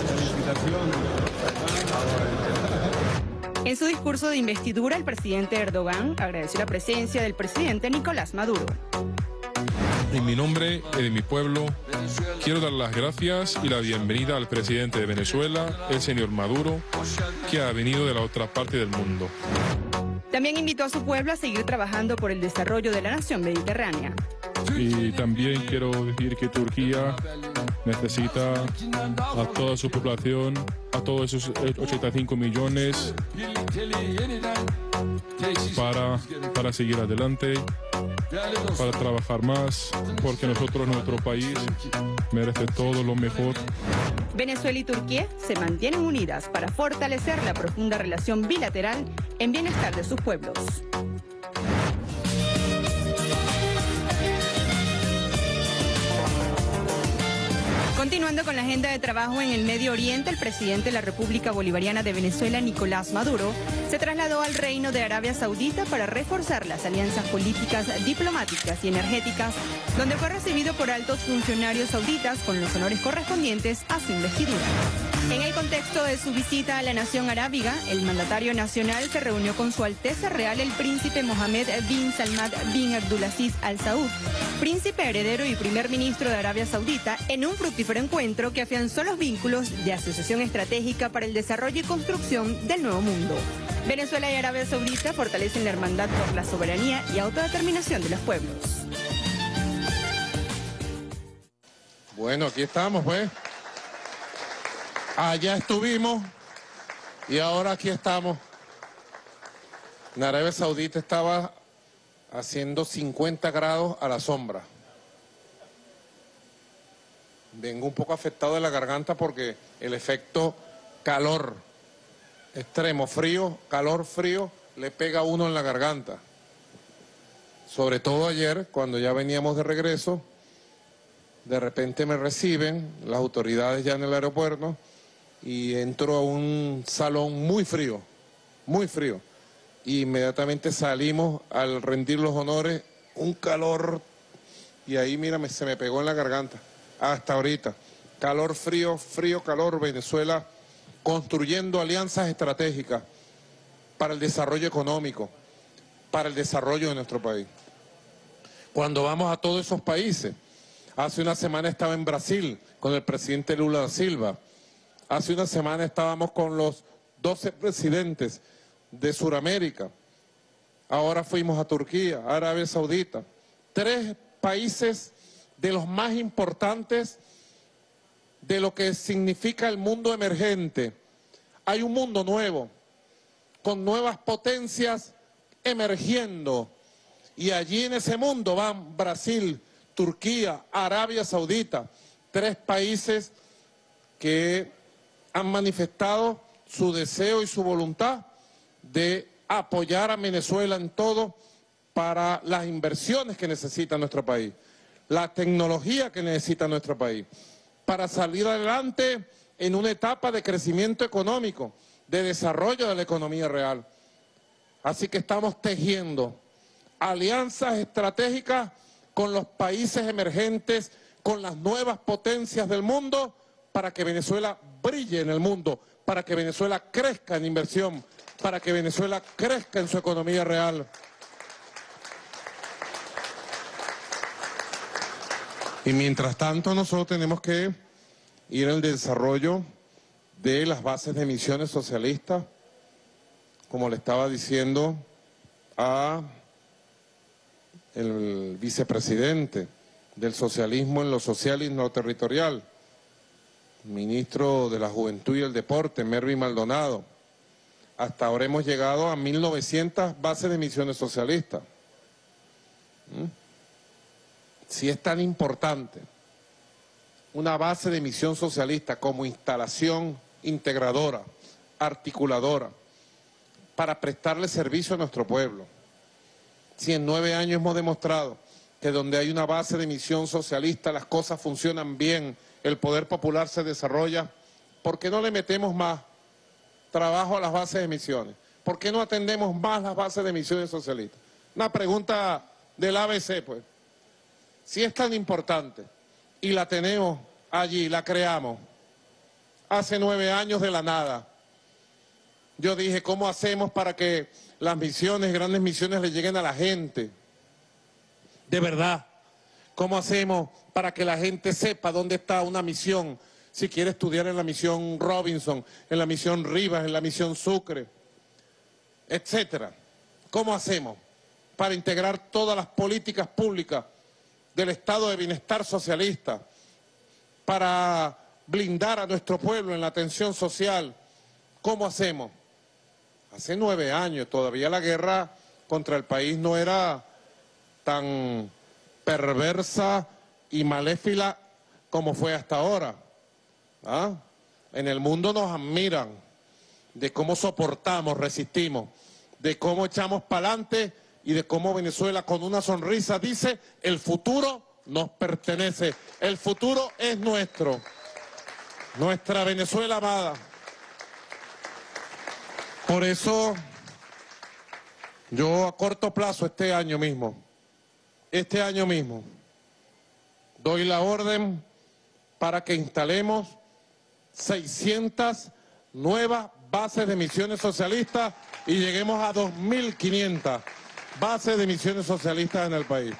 En su discurso de investidura, el presidente Erdogan agradeció la presencia del presidente Nicolás Maduro. En mi nombre y de mi pueblo, quiero dar las gracias y la bienvenida al presidente de Venezuela, el señor Maduro, que ha venido de la otra parte del mundo. También invitó a su pueblo a seguir trabajando por el desarrollo de la nación mediterránea. Y también quiero decir que Turquía necesita a toda su población, a todos esos 85 millones para seguir adelante, para trabajar más, porque nuestro país merece todo lo mejor. Venezuela y Turquía se mantienen unidas para fortalecer la profunda relación bilateral en bienestar de sus pueblos. Continuando con la agenda de trabajo en el Medio Oriente, el presidente de la República Bolivariana de Venezuela, Nicolás Maduro, se trasladó al Reino de Arabia Saudita para reforzar las alianzas políticas, diplomáticas y energéticas, donde fue recibido por altos funcionarios sauditas con los honores correspondientes a su investidura. En el contexto de su visita a la nación arábiga, el mandatario nacional se reunió con Su Alteza Real el príncipe Mohammed bin Salman bin Abdulaziz Al Saud, príncipe heredero y primer ministro de Arabia Saudita, en un fructífero encuentro que afianzó los vínculos de asociación estratégica para el desarrollo y construcción del nuevo mundo. Venezuela y Arabia Saudita fortalecen la hermandad por la soberanía y autodeterminación de los pueblos. Bueno, aquí estamos, pues. Allá estuvimos y ahora aquí estamos. En Arabia Saudita estaba haciendo 50 grados a la sombra. Vengo un poco afectado de la garganta porque el efecto calor extremo, frío, calor, frío, le pega a uno en la garganta. Sobre todo ayer, cuando ya veníamos de regreso, de repente me reciben las autoridades ya en el aeropuerto y entro a un salón muy frío, muy frío. Y inmediatamente salimos al rendir los honores, un calor, y ahí mira, se me pegó en la garganta. Hasta ahorita. Calor, frío, frío, calor. Venezuela construyendo alianzas estratégicas para el desarrollo económico, para el desarrollo de nuestro país. Cuando vamos a todos esos países, hace una semana estaba en Brasil con el presidente Lula da Silva. Hace una semana estábamos con los 12 presidentes de Sudamérica. ahora fuimos a Turquía, a Arabia Saudita, 3 países de los más importantes de lo que significa el mundo emergente. Hay un mundo nuevo, con nuevas potencias emergiendo, y allí en ese mundo van Brasil, Turquía, Arabia Saudita, 3 países que han manifestado su deseo y su voluntad de apoyar a Venezuela en todo para las inversiones que necesita nuestro país, la tecnología que necesita nuestro país, para salir adelante en una etapa de crecimiento económico, de desarrollo de la economía real. Así que estamos tejiendo alianzas estratégicas con los países emergentes, con las nuevas potencias del mundo, para que Venezuela brille en el mundo, para que Venezuela crezca en inversión, para que Venezuela crezca en su economía real. Y mientras tanto nosotros tenemos que ir al desarrollo de las bases de misiones socialistas, como le estaba diciendo a el vicepresidente del socialismo en lo social y en lo territorial, ministro de la Juventud y el Deporte, Mervyn Maldonado. Hasta ahora hemos llegado a 1.900 bases de misiones socialistas. Si es tan importante una base de misión socialista como instalación integradora, articuladora, para prestarle servicio a nuestro pueblo, si en 9 años hemos demostrado que donde hay una base de misión socialista las cosas funcionan bien, el poder popular se desarrolla, ¿por qué no le metemos más trabajo a las bases de misiones? ¿Por qué no atendemos más las bases de misiones socialistas? Una pregunta del ABC, pues. Si es tan importante y la tenemos allí, la creamos, hace 9 años de la nada, yo dije, ¿cómo hacemos para que las misiones, grandes misiones, le lleguen a la gente? De verdad, ¿cómo hacemos para que la gente sepa dónde está una misión? Si quiere estudiar en la misión Robinson, en la misión Rivas, en la misión Sucre, etcétera. ¿Cómo hacemos para integrar todas las políticas públicas del estado de bienestar socialista, para blindar a nuestro pueblo en la atención social? ¿Cómo hacemos? Hace 9 años todavía la guerra contra el país no era tan perversa y maléfica como fue hasta ahora. ¿Ah? En el mundo nos admiran de cómo soportamos, resistimos, de cómo echamos para adelante y de cómo Venezuela con una sonrisa dice, el futuro nos pertenece, el futuro es nuestro, nuestra Venezuela amada. Por eso yo a corto plazo este año mismo, doy la orden para que instalemos 600 nuevas bases de misiones socialistas y lleguemos a 2.500 bases de misiones socialistas en el país.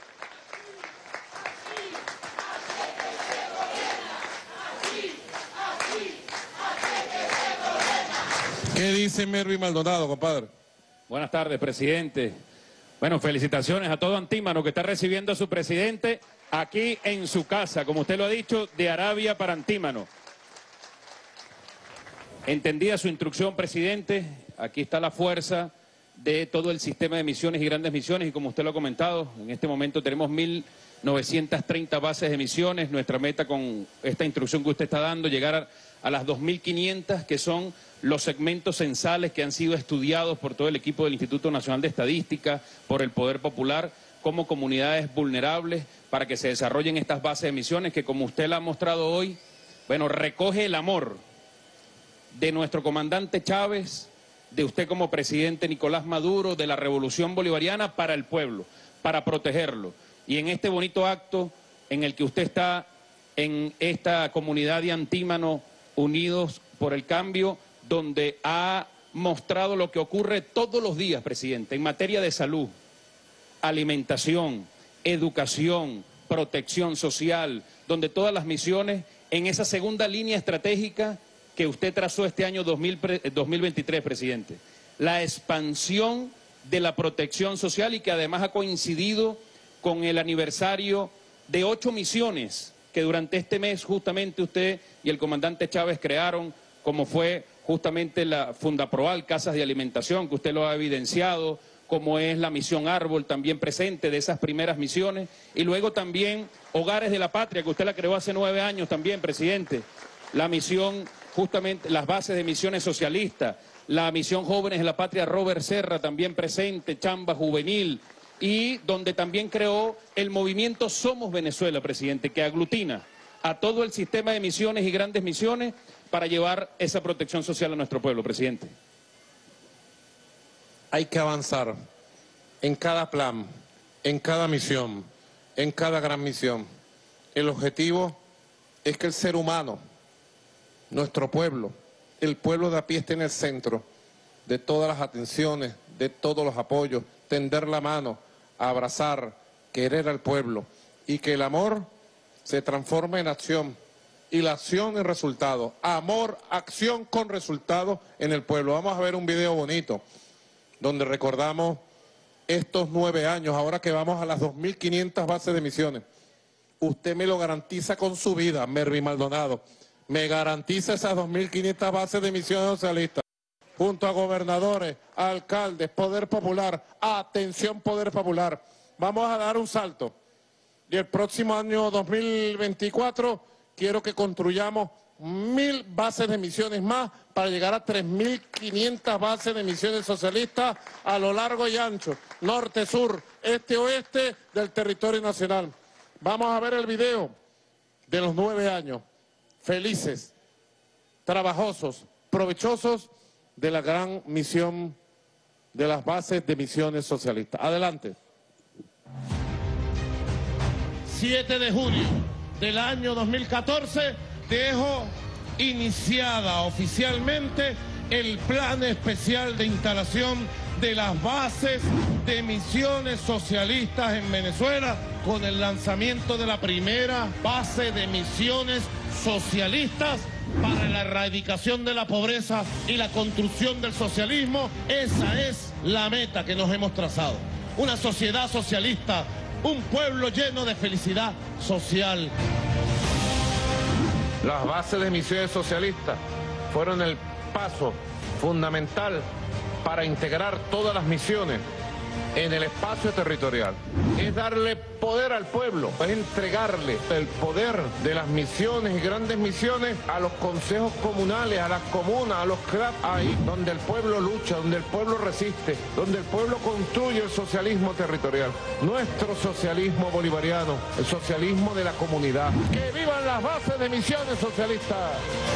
¿Qué dice Mervyn Maldonado, compadre? Buenas tardes, presidente. Bueno, felicitaciones a todo Antímano que está recibiendo a su presidente aquí en su casa, como usted lo ha dicho, de Arabia para Antímano. Entendida su instrucción, presidente, aquí está la fuerza de todo el sistema de misiones y grandes misiones, y como usted lo ha comentado, en este momento tenemos 1.930 bases de misiones. Nuestra meta con esta instrucción que usted está dando, llegar a las 2.500, que son los segmentos censales que han sido estudiados por todo el equipo del Instituto Nacional de Estadística, por el Poder Popular, como comunidades vulnerables, para que se desarrollen estas bases de misiones que, como usted la ha mostrado hoy, bueno, recoge el amor de nuestro comandante Chávez, de usted como presidente Nicolás Maduro, de la Revolución Bolivariana para el pueblo, para protegerlo. Y en este bonito acto en el que usted está en esta comunidad de Antímano, Unidos por el Cambio, donde ha mostrado lo que ocurre todos los días, presidente, en materia de salud, alimentación, educación, protección social, donde todas las misiones en esa segunda línea estratégica que usted trazó este año 2023, presidente. La expansión de la protección social y que además ha coincidido con el aniversario de 8 misiones que durante este mes justamente usted y el comandante Chávez crearon, como fue justamente la Fundaproal, Casas de Alimentación, que usted lo ha evidenciado, como es la misión Árbol, también presente de esas primeras misiones, y luego también Hogares de la Patria, que usted la creó hace 9 años también, presidente, la misión, justamente las bases de misiones socialistas, la misión Jóvenes de la Patria Robert Serra, también presente, Chamba Juvenil, y donde también creó el movimiento Somos Venezuela, presidente, que aglutina a todo el sistema de misiones y grandes misiones para llevar esa protección social a nuestro pueblo, presidente. Hay que avanzar en cada plan, en cada misión, en cada gran misión. El objetivo es que el ser humano, nuestro pueblo, el pueblo de a pie esté en el centro de todas las atenciones, de todos los apoyos, tender la mano, abrazar, querer al pueblo y que el amor se transforme en acción y la acción en resultado. Amor, acción con resultado en el pueblo. Vamos a ver un video bonito donde recordamos estos 9 años, ahora que vamos a las 2.500 bases de misiones. Usted me lo garantiza con su vida, Mervy Maldonado. Me garantiza esas 2.500 bases de misiones socialistas. Junto a gobernadores, alcaldes, Poder Popular, atención Poder Popular. Vamos a dar un salto. Y el próximo año 2024 quiero que construyamos 1.000 bases de misiones más para llegar a 3.500 bases de misiones socialistas a lo largo y ancho, norte, sur, este, oeste del territorio nacional. Vamos a ver el video de los 9 años, felices, trabajosos, provechosos de la gran misión de las bases de misiones socialistas. Adelante. 7 de junio del año 2014 dejo iniciada oficialmente el plan especial de instalación de las bases de misiones socialistas en Venezuela con el lanzamiento de la primera base de misiones socialistas para la erradicación de la pobreza y la construcción del socialismo. Esa es la meta que nos hemos trazado. Una sociedad socialista, un pueblo lleno de felicidad social. Las bases de misiones socialistas fueron el paso fundamental para integrar todas las misiones en el espacio territorial. Es darle poder al pueblo, es entregarle el poder de las misiones y grandes misiones a los consejos comunales, a las comunas, a los CRAP, ahí donde el pueblo lucha, donde el pueblo resiste, donde el pueblo construye el socialismo territorial. Nuestro socialismo bolivariano, el socialismo de la comunidad. ¡Que vivan las bases de misiones socialistas!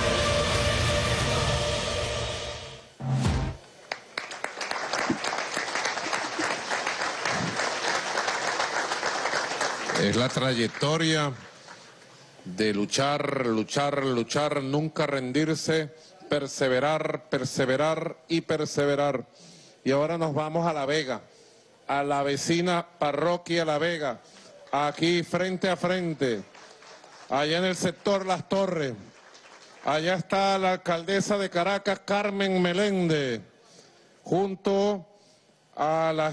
Es la trayectoria de luchar, luchar, luchar, nunca rendirse, perseverar, perseverar y perseverar. Y ahora nos vamos a La Vega, a la vecina parroquia La Vega, aquí frente a frente, allá en el sector Las Torres. Allá está la alcaldesa de Caracas, Carmen Meléndez, junto a la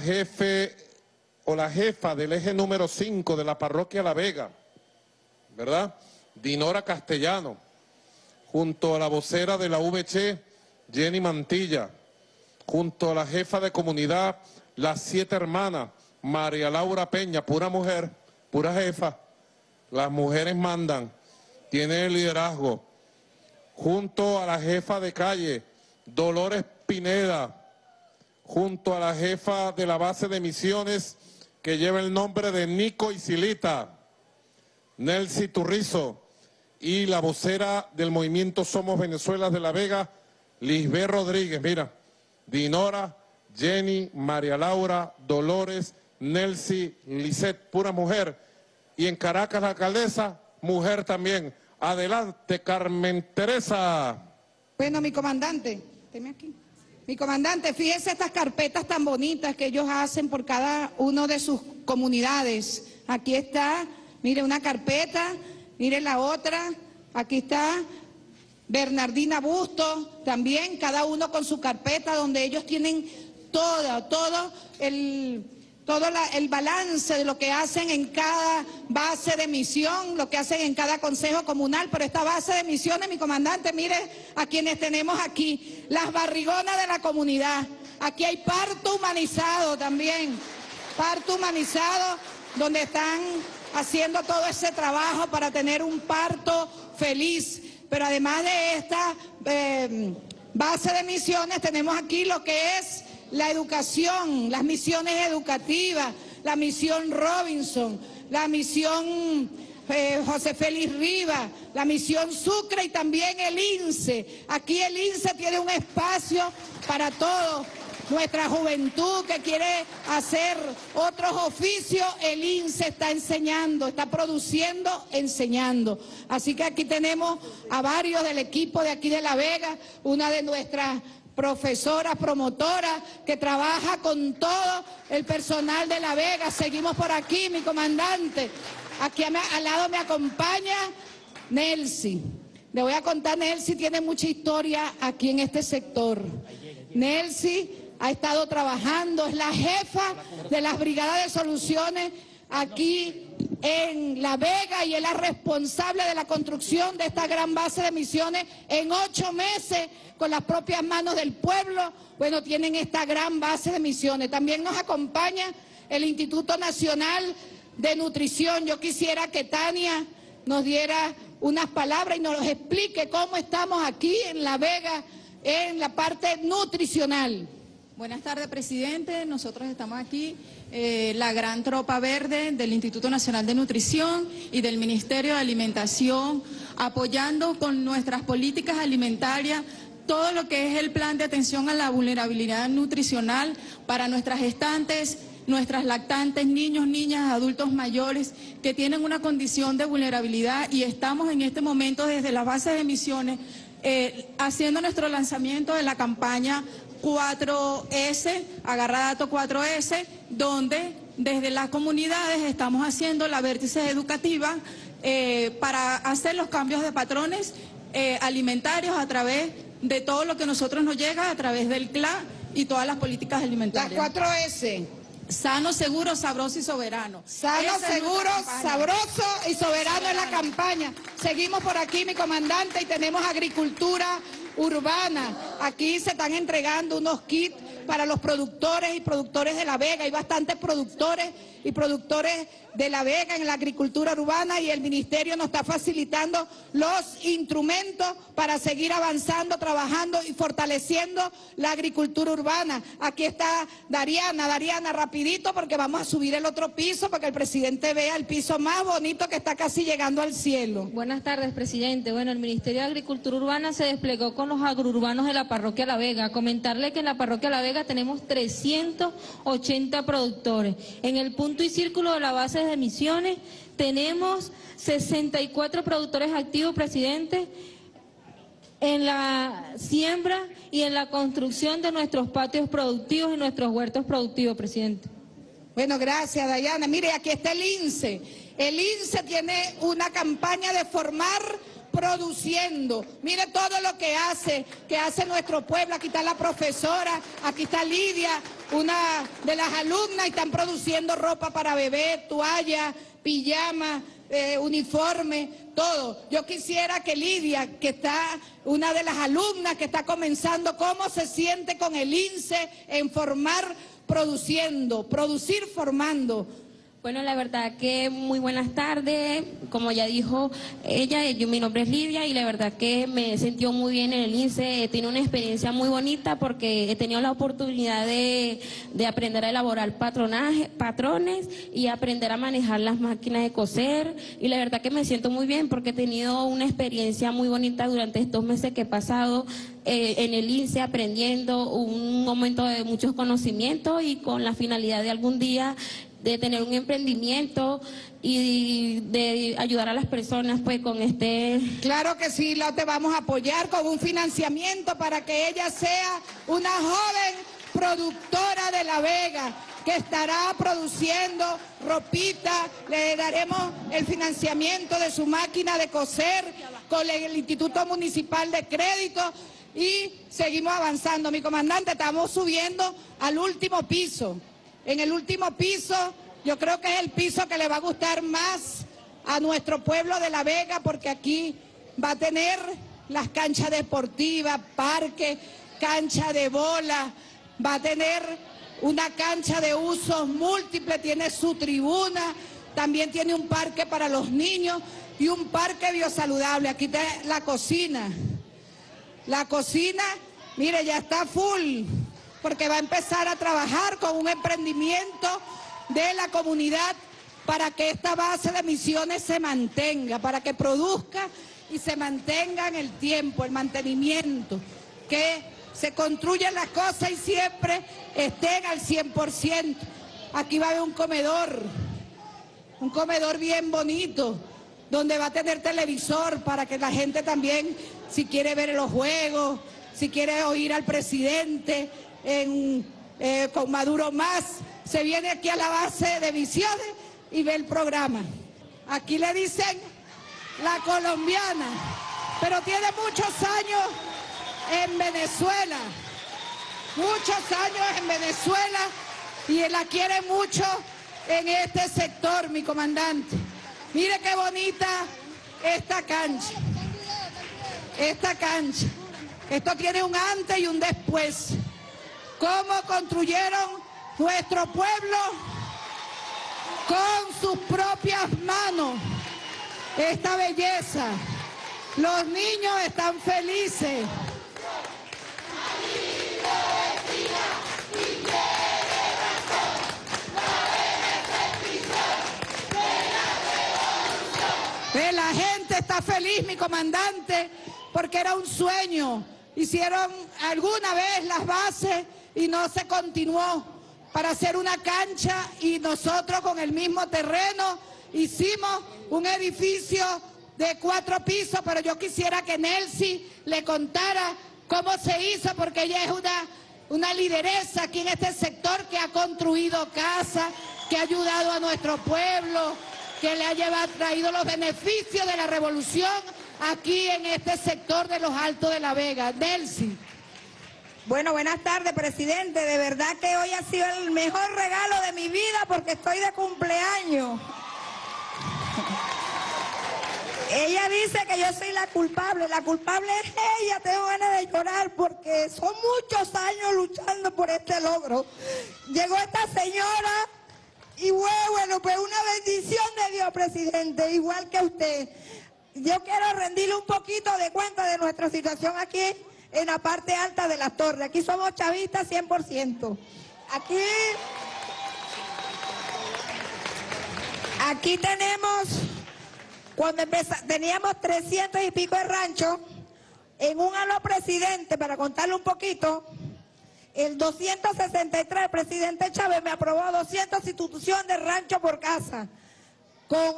jefa del eje número 5 de la parroquia La Vega, ¿verdad? Dinora Castellano, junto a la vocera de la VC, Jenny Mantilla, junto a la jefa de comunidad, las 7 hermanas, María Laura Peña, pura mujer, pura jefa, las mujeres mandan, tiene el liderazgo, junto a la jefa de calle, Dolores Pineda, junto a la jefa de la base de misiones, que lleva el nombre de Nico Isilita, Nelcy Turrizo, y la vocera del movimiento Somos Venezuela de La Vega, Lisbeth Rodríguez. Mira, Dinora, Jenny, María Laura, Dolores, Nelcy, Lisette, pura mujer. Y en Caracas la alcaldesa, mujer también. Adelante, Carmen Teresa. Bueno, mi comandante, teme aquí. Mi comandante, fíjese estas carpetas tan bonitas que ellos hacen por cada uno de sus comunidades. Aquí está, mire una carpeta, mire la otra, aquí está Bernardina Busto, también cada uno con su carpeta donde ellos tienen todo el balance de lo que hacen en cada base de misión, lo que hacen en cada consejo comunal, pero esta base de misiones, mi comandante, mire a quienes tenemos aquí, las barrigonas de la comunidad. Aquí hay parto humanizado también, parto humanizado, donde están haciendo todo ese trabajo para tener un parto feliz. Pero además de esta base de misiones, tenemos aquí lo que es la educación, las misiones educativas, la misión Robinson, la misión José Félix Rivas, la misión Sucre y también el INSE. Aquí el INSE tiene un espacio para todos. Nuestra juventud que quiere hacer otros oficios, el INSE está enseñando, está produciendo, enseñando. Así que aquí tenemos a varios del equipo de aquí de La Vega, una de nuestras profesora, promotora, que trabaja con todo el personal de La Vega. Seguimos por aquí, mi comandante. Aquí al lado me acompaña Nelsi. Le voy a contar, Nelsi tiene mucha historia aquí en este sector. Nelsi ha estado trabajando, es la jefa de las brigadas de soluciones aquí en La Vega y es la responsable de la construcción de esta gran base de misiones en 8 meses con las propias manos del pueblo. Bueno, tienen esta gran base de misiones. También nos acompaña el Instituto Nacional de Nutrición. Yo quisiera que Tania nos diera unas palabras y nos explique cómo estamos aquí en La Vega en la parte nutricional. Buenas tardes, presidente. Nosotros estamos aquí, la gran tropa verde del Instituto Nacional de Nutrición y del Ministerio de Alimentación, apoyando con nuestras políticas alimentarias todo lo que es el plan de atención a la vulnerabilidad nutricional para nuestras gestantes, nuestras lactantes, niños, niñas, adultos mayores que tienen una condición de vulnerabilidad, y estamos en este momento desde la base de misiones haciendo nuestro lanzamiento de la campaña 4S, Agarra Dato 4S, donde desde las comunidades estamos haciendo la vértice educativa para hacer los cambios de patrones alimentarios a través de todo lo que nosotros nos llega a través del CLA y todas las políticas alimentarias. Las 4S. Sano, seguro, sabroso y soberano. Sano, seguro, sabroso y soberano es la campaña. Seguimos por aquí, mi comandante, y tenemos agricultura urbana. Aquí se están entregando unos kits para los productores y productores de La Vega. Hay bastantes productores y productores de La Vega en la agricultura urbana y el ministerio nos está facilitando los instrumentos para seguir avanzando, trabajando y fortaleciendo la agricultura urbana. Aquí está Dariana. Dariana, rapidito porque vamos a subir el otro piso para que el presidente vea el piso más bonito que está casi llegando al cielo. Buenas tardes, presidente. Bueno, el Ministerio de Agricultura Urbana se desplegó con los agrourbanos de la parroquia La Vega. Comentarle que en la parroquia La Vega tenemos 380 productores. En el punto y círculo de la base de misiones tenemos 64 productores activos, presidente, en la siembra y en la construcción de nuestros patios productivos y nuestros huertos productivos, presidente. Bueno, gracias, Dayana. Mire, aquí está el INSE. El INSE tiene una campaña de formar produciendo. Mire todo lo que hace nuestro pueblo. Aquí está la profesora, aquí está Lidia, una de las alumnas, y están produciendo ropa para bebé, toalla, pijama, uniforme, todo. Yo quisiera que Lidia, que está una de las alumnas que está comenzando, cómo se siente con el INSE en formar produciendo, producir formando. Bueno, la verdad que muy buenas tardes. Como ya dijo ella, mi nombre es Lidia y la verdad que me he sentido muy bien en el INSE. He tenido una experiencia muy bonita porque he tenido la oportunidad de aprender a elaborar patrones y aprender a manejar las máquinas de coser. Y la verdad que me siento muy bien porque he tenido una experiencia muy bonita durante estos meses que he pasado en el INSE aprendiendo, un momento de muchos conocimientos y con la finalidad de algún día de tener un emprendimiento y de ayudar a las personas pues con este... Claro que sí, te vamos a apoyar con un financiamiento para que ella sea una joven productora de La Vega que estará produciendo ropita. Le daremos el financiamiento de su máquina de coser con el Instituto Municipal de Crédito y seguimos avanzando. Mi comandante, estamos subiendo al último piso. En el último piso, yo creo que es el piso que le va a gustar más a nuestro pueblo de La Vega, porque aquí va a tener las canchas deportivas, parque, cancha de bola, va a tener una cancha de usos múltiples, tiene su tribuna, también tiene un parque para los niños y un parque biosaludable. Aquí está la cocina. La cocina, mire, ya está full, porque va a empezar a trabajar con un emprendimiento de la comunidad para que esta base de misiones se mantenga, para que produzca y se mantenga en el tiempo, el mantenimiento, que se construyan las cosas y siempre estén al 100%. Aquí va a haber un comedor bien bonito, donde va a tener televisor para que la gente también, si quiere ver los juegos, si quiere oír al presidente con Maduro más, se viene aquí a la base de misiones y ve el programa. Aquí le dicen la colombiana, pero tiene muchos años en Venezuela, y la quiere mucho en este sector, mi comandante. Mire qué bonita esta cancha. Esto tiene un antes y un después. Cómo construyeron nuestro pueblo con sus propias manos esta belleza. Los niños están felices. La gente está feliz, mi comandante, porque era un sueño. Hicieron alguna vez las bases y no se continuó para hacer una cancha, y nosotros con el mismo terreno hicimos un edificio de 4 pisos, pero yo quisiera que Nelcy le contara cómo se hizo, porque ella es una lideresa aquí en este sector que ha construido casas, que ha ayudado a nuestro pueblo, que le ha traído los beneficios de la revolución aquí en este sector de los Altos de La Vega. Nelcy. Bueno, buenas tardes, presidente. De verdad que hoy ha sido el mejor regalo de mi vida porque estoy de cumpleaños. Ella dice que yo soy la culpable es ella. Tengo ganas de llorar porque son muchos años luchando por este logro. Llegó esta señora y bueno, pues una bendición de Dios, presidente, igual que usted. Yo quiero rendirle un poquito de cuenta de nuestra situación aquí en la parte alta de la torre. Aquí somos chavistas 100%. Aquí tenemos, cuando teníamos 300 y pico de ranchos, en un año presidente, para contarle un poquito, el 263, el presidente Chávez me aprobó 200 instituciones de rancho por casa. Con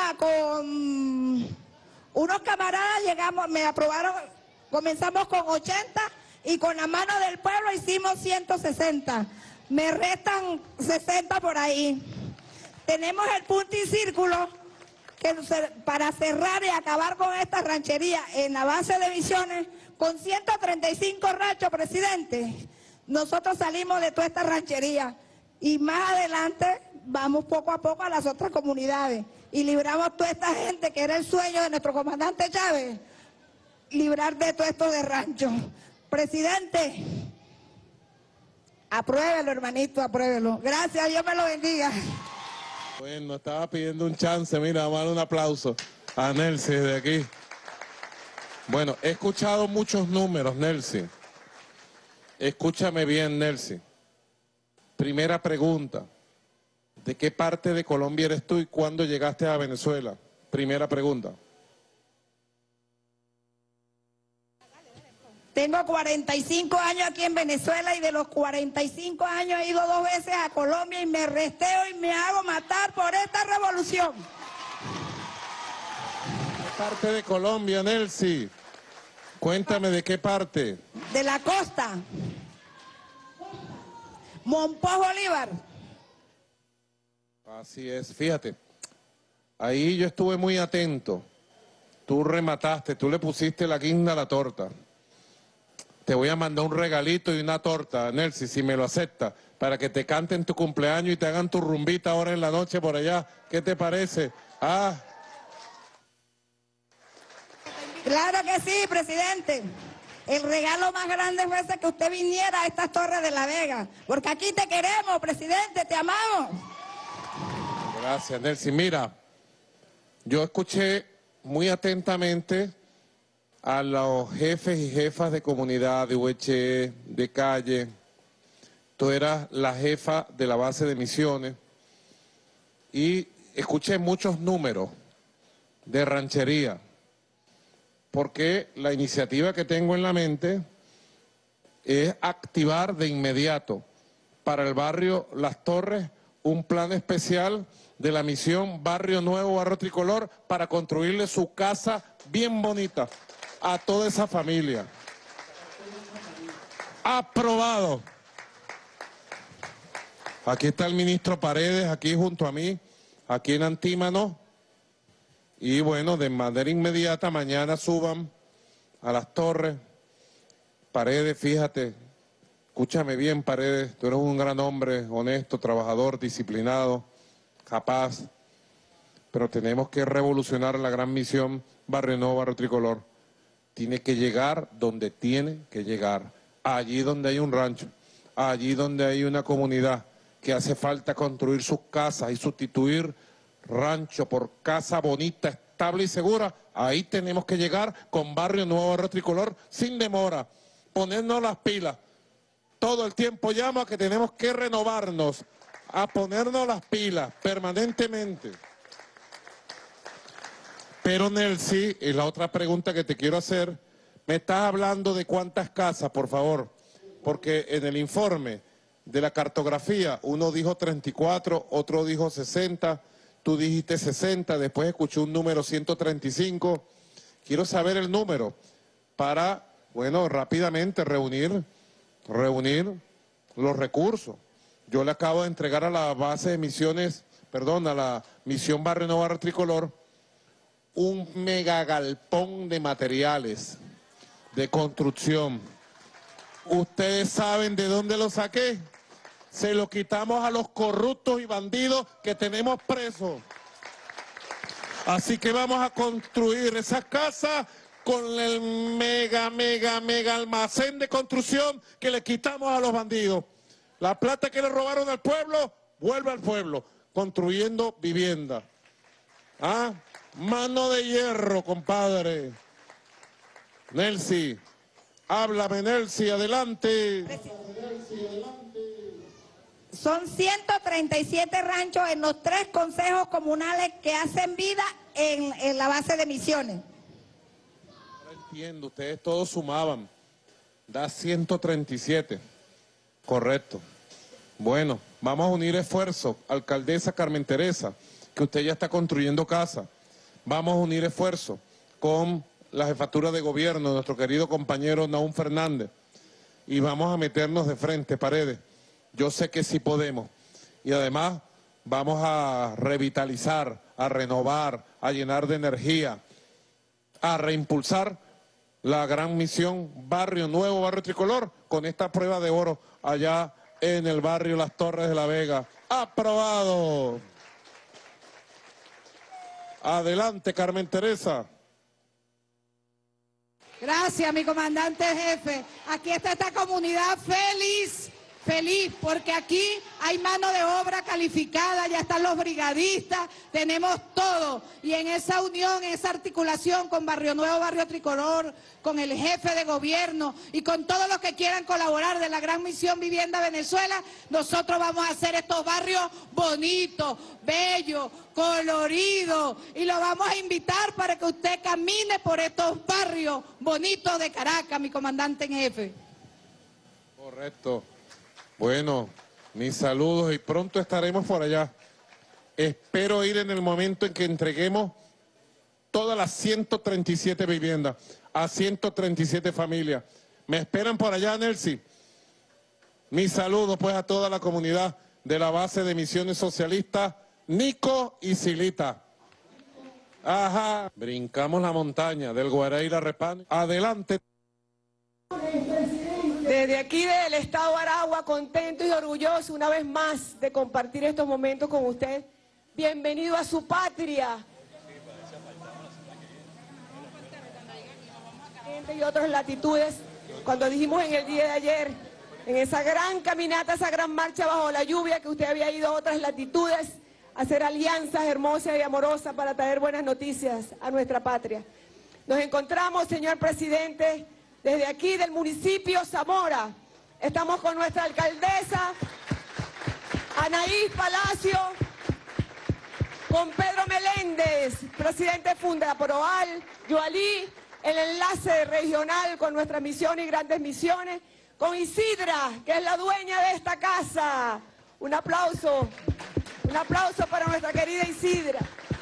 unos camaradas me aprobaron, comenzamos con 80 y con la mano del pueblo hicimos 160. Me restan 60 por ahí. Tenemos el punto y círculo para cerrar y acabar con esta ranchería en la base de Misiones con 135 ranchos, presidente. Nosotros salimos de toda esta ranchería y más adelante vamos poco a poco a las otras comunidades y libramos toda esta gente que era el sueño de nuestro comandante Chávez, librar de todo esto de rancho. Presidente, apruébelo, hermanito, apruébelo. Gracias, Dios me lo bendiga. Bueno, estaba pidiendo un chance, mira, vamos a dar un aplauso a Nelcy de aquí. Bueno, he escuchado muchos números, Nelcy. Escúchame bien, Nelcy. Primera pregunta. ¿De qué parte de Colombia eres tú y cuándo llegaste a Venezuela? Primera pregunta. Tengo 45 años aquí en Venezuela y de los 45 años he ido 2 veces a Colombia y me resteo y me hago matar por esta revolución. ¿Qué parte de Colombia, Nelcy? Cuéntame de qué parte. De la costa. Monpós, Bolívar. Así es, fíjate. Ahí yo estuve muy atento. Tú remataste, tú le pusiste la guinda a la torta. te voy a mandar un regalito y una torta, Nelsi, si me lo aceptas, para que te canten tu cumpleaños y te hagan tu rumbita ahora en la noche por allá. ¿Qué te parece? Ah. Claro que sí, presidente. El regalo más grande fue ese que usted viniera a estas Torres de la Vega, porque aquí te queremos, presidente, te amamos. Gracias, Nelsi. Mira, yo escuché muy atentamente a los jefes y jefas de comunidad, de UHE, de calle. Tú eras la jefa de la base de Misiones y escuché muchos números de ranchería, porque la iniciativa que tengo en la mente es activar de inmediato para el barrio Las Torres un plan especial de la misión Barrio Nuevo, Barrio Tricolor, para construirle su casa bien bonita a toda esa familia. Aprobado. Aquí está el ministro Paredes, aquí junto a mí, aquí en Antímano. Y bueno, de manera inmediata mañana suban a Las Torres. Paredes, fíjate, escúchame bien, Paredes, tú eres un gran hombre, honesto, trabajador, disciplinado, capaz. Pero tenemos que revolucionar la gran misión Barrio Nuevo, Barrio Tricolor. Tiene que llegar donde tiene que llegar, allí donde hay un rancho, allí donde hay una comunidad que hace falta construir sus casas y sustituir rancho por casa bonita, estable y segura. Ahí tenemos que llegar con Barrio Nuevo, Barrio Tricolor, sin demora, ponernos las pilas. Todo el tiempo llamo a que tenemos que renovarnos, a ponernos las pilas permanentemente. Pero Nelsi, y la otra pregunta que te quiero hacer, me estás hablando de cuántas casas, por favor, porque en el informe de la cartografía uno dijo 34, otro dijo 60, tú dijiste 60, después escuché un número 135. Quiero saber el número para, bueno, rápidamente reunir los recursos. Yo le acabo de entregar a la base de misiones, perdón, a la misión Barrio Nuevo, Barrio Tricolor, un megagalpón de materiales de construcción. ¿Ustedes saben de dónde lo saqué? Se lo quitamos a los corruptos y bandidos que tenemos presos. Así que vamos a construir esas casas con el mega almacén de construcción que le quitamos a los bandidos. La plata que le robaron al pueblo, vuelve al pueblo, construyendo vivienda. ¿Ah? Mano de hierro, compadre. Nelsi, háblame, Nelsi, adelante. Son 137 ranchos en los 3 consejos comunales que hacen vida en la base de Misiones. No entiendo, ustedes todos sumaban. Da 137. Correcto. Bueno, vamos a unir esfuerzos. Alcaldesa Carmen Teresa, que usted ya está construyendo casa. Vamos a unir esfuerzos con la jefatura de gobierno, nuestro querido compañero Nahum Fernández. Y vamos a meternos de frente, Paredes. Yo sé que sí podemos. Y además vamos a revitalizar, a renovar, a llenar de energía, a reimpulsar la gran misión Barrio Nuevo, Barrio Tricolor, con esta prueba de oro allá en el barrio Las Torres de la Vega. ¡Aprobado! Adelante, Carmen Teresa. Gracias, mi comandante jefe. Aquí está esta comunidad feliz, porque aquí hay mano de obra calificada, ya están los brigadistas, tenemos todo. Y en esa unión, en esa articulación con Barrio Nuevo, Barrio Tricolor, con el jefe de gobierno y con todos los que quieran colaborar de la gran misión Vivienda Venezuela, nosotros vamos a hacer estos barrios bonitos, bellos, coloridos, y lo vamos a invitar para que usted camine por estos barrios bonitos de Caracas, mi comandante en jefe. Correcto. Bueno, mis saludos y pronto estaremos por allá. Espero ir en el momento en que entreguemos todas las 137 viviendas a 137 familias. ¿Me esperan por allá, Nelsi? Mis saludos pues a toda la comunidad de la base de Misiones Socialistas, Nico y Silita. Ajá. Brincamos la montaña del Guareira Repán. Adelante. Desde aquí del Estado Aragua, contento y orgulloso una vez más de compartir estos momentos con usted. Bienvenido a su patria. Y otras latitudes, cuando dijimos en el día de ayer, en esa gran caminata, esa gran marcha bajo la lluvia, que usted había ido a otras latitudes a hacer alianzas hermosas y amorosas para traer buenas noticias a nuestra patria. Nos encontramos, señor presidente, desde aquí del municipio Zamora. Estamos con nuestra alcaldesa, Anaís Palacio, con Pedro Meléndez, presidente de Fundaproal, Yoalí, el enlace regional con nuestras misiones y grandes misiones, con Isidra, que es la dueña de esta casa. Un aplauso para nuestra querida Isidra.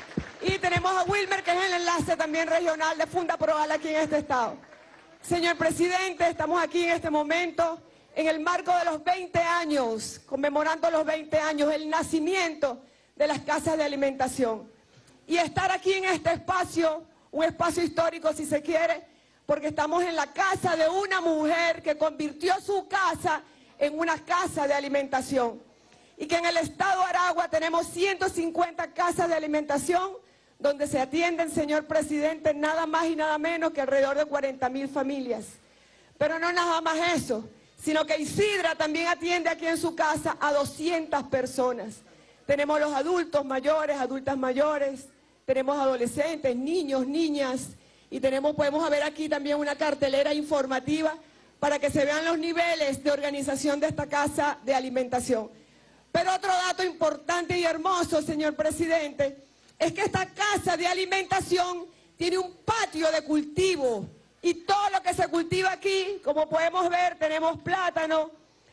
Y tenemos a Wilmer, que es el enlace también regional de Fundaproal aquí en este estado. Señor presidente, estamos aquí en este momento en el marco de los 20 años, conmemorando los 20 años, el nacimiento de las casas de alimentación. Y estar aquí en este espacio, un espacio histórico si se quiere, porque estamos en la casa de una mujer que convirtió su casa en una casa de alimentación. Y que en el estado de Aragua tenemos 150 casas de alimentación donde se atienden, señor presidente, nada más y nada menos que alrededor de 40.000 familias. Pero no nada más eso, sino que Isidra también atiende aquí en su casa a 200 personas. Tenemos los adultos mayores, adultas mayores, tenemos adolescentes, niños, niñas, y podemos ver aquí también una cartelera informativa para que se vean los niveles de organización de esta casa de alimentación. Pero otro dato importante y hermoso, señor presidente, es que esta casa de alimentación tiene un patio de cultivo y todo lo que se cultiva aquí, como podemos ver, tenemos plátano,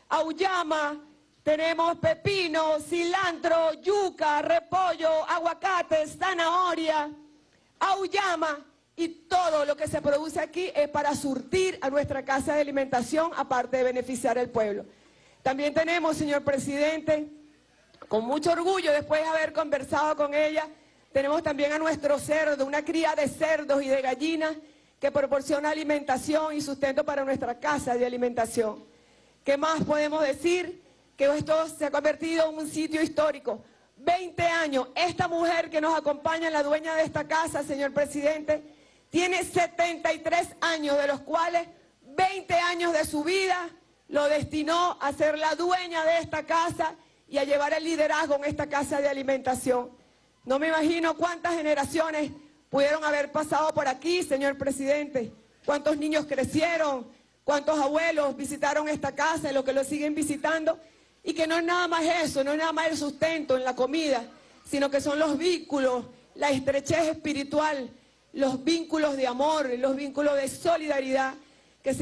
auyama, tenemos pepino, cilantro, yuca, repollo, aguacate, zanahoria, auyama, y todo lo que se produce aquí es para surtir a nuestra casa de alimentación, aparte de beneficiar al pueblo. También tenemos, señor presidente, con mucho orgullo, después de haber conversado con ella, tenemos también a nuestro cerdo, una cría de cerdos y de gallinas que proporciona alimentación y sustento para nuestra casa de alimentación. ¿Qué más podemos decir? Que esto se ha convertido en un sitio histórico. 20 años. Esta mujer que nos acompaña, la dueña de esta casa, señor presidente, tiene 73 años, de los cuales 20 años de su vida lo destinó a ser la dueña de esta casa y a llevar el liderazgo en esta casa de alimentación. No me imagino cuántas generaciones pudieron haber pasado por aquí, señor presidente. Cuántos niños crecieron, cuántos abuelos visitaron esta casa y los que lo siguen visitando. Y que no es nada más eso, no es nada más el sustento en la comida, sino que son los vínculos, la estrechez espiritual, los vínculos de amor, los vínculos de solidaridad que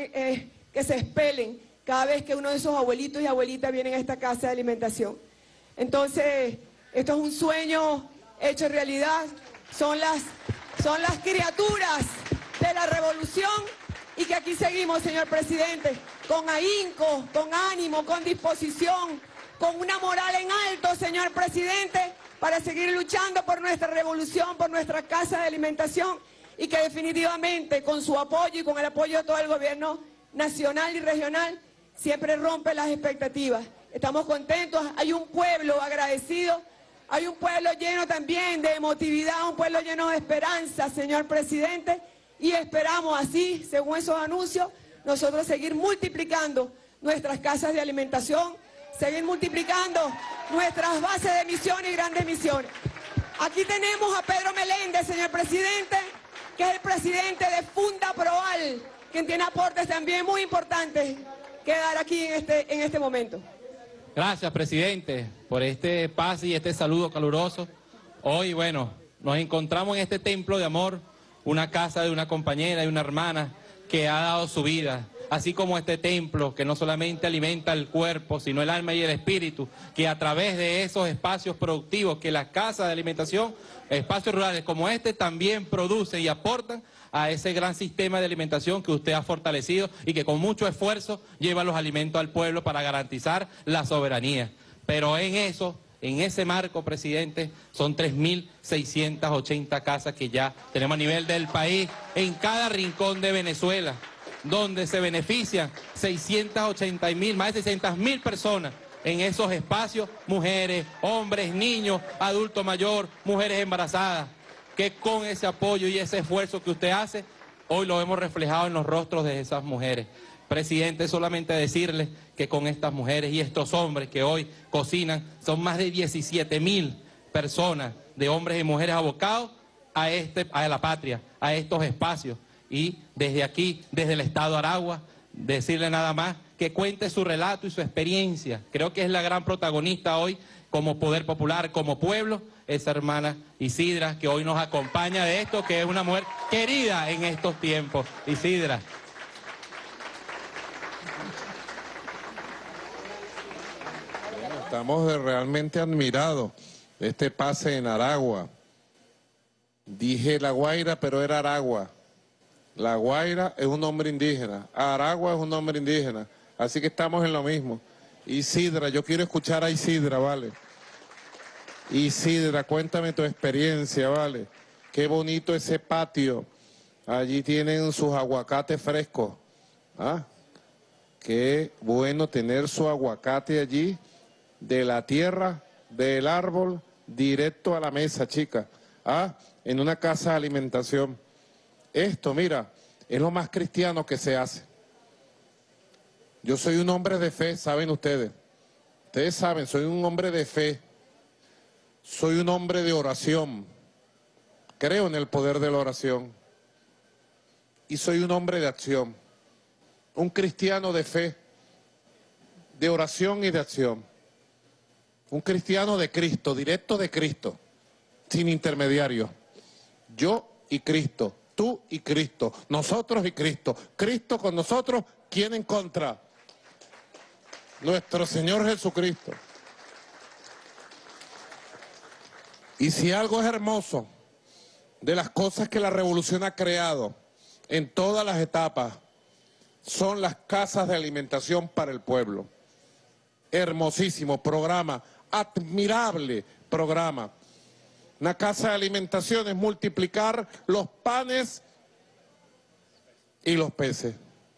se expelen cada vez que uno de esos abuelitos y abuelitas vienen a esta casa de alimentación. Entonces, esto es un sueño hecho realidad, son las criaturas de la revolución y que aquí seguimos, señor presidente, con ahínco, con ánimo, con disposición, con una moral en alto, señor presidente, para seguir luchando por nuestra revolución, por nuestra casa de alimentación y que definitivamente con su apoyo y con el apoyo de todo el gobierno nacional y regional siempre rompe las expectativas. Estamos contentos, hay un pueblo agradecido, hay un pueblo lleno también de emotividad, un pueblo lleno de esperanza, señor presidente, y esperamos así, según esos anuncios, nosotros seguir multiplicando nuestras casas de alimentación, seguir multiplicando nuestras bases de misiones y grandes misiones. Aquí tenemos a Pedro Meléndez, señor presidente, que es el presidente de Fundaproal, quien tiene aportes también muy importantes que dar aquí en este momento. Gracias, presidente, por este pase y este saludo caluroso. Hoy, bueno, nos encontramos en este templo de amor, una casa de una compañera y una hermana que ha dado su vida, así como este templo que no solamente alimenta el cuerpo, sino el alma y el espíritu, que a través de esos espacios productivos que las casas de alimentación, espacios rurales como este, también producen y aportan a ese gran sistema de alimentación que usted ha fortalecido y que con mucho esfuerzo lleva los alimentos al pueblo para garantizar la soberanía. Pero en ese marco, presidente, son 3.680 casas que ya tenemos a nivel del país, en cada rincón de Venezuela. donde se benefician 680.000, más de 600.000 personas en esos espacios, mujeres, hombres, niños, adultos mayores, mujeres embarazadas, que con ese apoyo y ese esfuerzo que usted hace, hoy lo hemos reflejado en los rostros de esas mujeres. Presidente, solamente decirles que con estas mujeres y estos hombres que hoy cocinan, son más de 17.000 personas, de hombres y mujeres abocados a la patria, a estos espacios. Y desde aquí, desde el Estado de Aragua, decirle nada más que cuente su relato y su experiencia. Creo que es la gran protagonista hoy, como Poder Popular, como pueblo, esa hermana Isidra, que hoy nos acompaña de esto, que es una mujer querida en estos tiempos. Isidra. Estamos realmente admirados de este pase en Aragua. Dije La Guaira, pero era Aragua. La Guaira es un nombre indígena, Aragua es un nombre indígena, así que estamos en lo mismo. Isidra, yo quiero escuchar a Isidra, ¿vale? Isidra, cuéntame tu experiencia, ¿vale? Qué bonito ese patio, allí tienen sus aguacates frescos, ¿ah? Qué bueno tener su aguacate allí, de la tierra, del árbol, directo a la mesa, chica, ¿ah? En una casa de alimentación. Esto, mira, es lo más cristiano que se hace. Yo soy un hombre de fe, saben ustedes. Ustedes saben, soy un hombre de fe. Soy un hombre de oración. Creo en el poder de la oración. Y soy un hombre de acción. Un cristiano de fe, de oración y de acción. Un cristiano de Cristo, directo de Cristo, sin intermediarios. Yo y Cristo. Tú y Cristo, nosotros y Cristo. Cristo con nosotros, ¿quién en contra? Nuestro Señor Jesucristo. Y si algo es hermoso de las cosas que la revolución ha creado en todas las etapas, son las casas de alimentación para el pueblo. Hermosísimo programa, admirable programa. Una casa de alimentación es multiplicar los panes y los peces.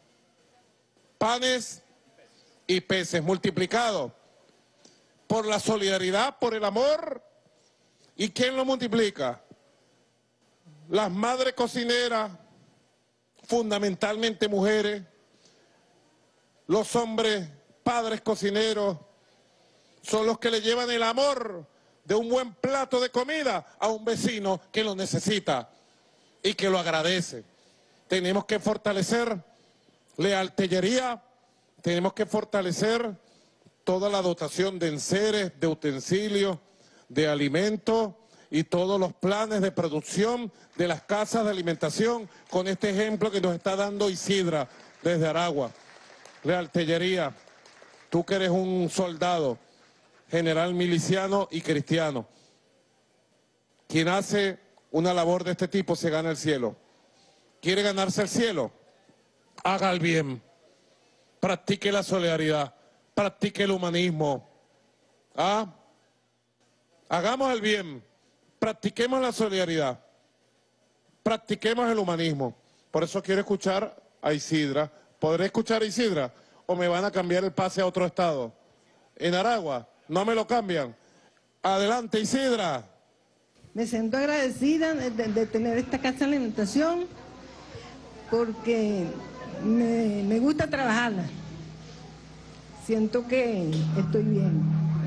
Panes y peces multiplicados por la solidaridad, por el amor. ¿Y quién lo multiplica? Las madres cocineras, fundamentalmente mujeres, los hombres, padres cocineros, son los que le llevan el amor de un buen plato de comida a un vecino que lo necesita y que lo agradece. Tenemos que fortalecer la artillería, tenemos que fortalecer toda la dotación de enseres, de utensilios, de alimentos y todos los planes de producción de las casas de alimentación, con este ejemplo que nos está dando Isidra desde Aragua. La artillería, tú que eres un soldado, general miliciano y cristiano. Quien hace una labor de este tipo se gana el cielo. ¿Quiere ganarse el cielo? Haga el bien. Practique la solidaridad. Practique el humanismo. ¿Ah? Hagamos el bien. Practiquemos la solidaridad. Practiquemos el humanismo. Por eso quiero escuchar a Isidra. ¿Podré escuchar a Isidra? ¿O me van a cambiar el pase a otro estado? En Aragua. No me lo cambian. Adelante, Isidra. Me siento agradecida de tener esta casa de alimentación porque me gusta trabajarla. Siento que estoy bien.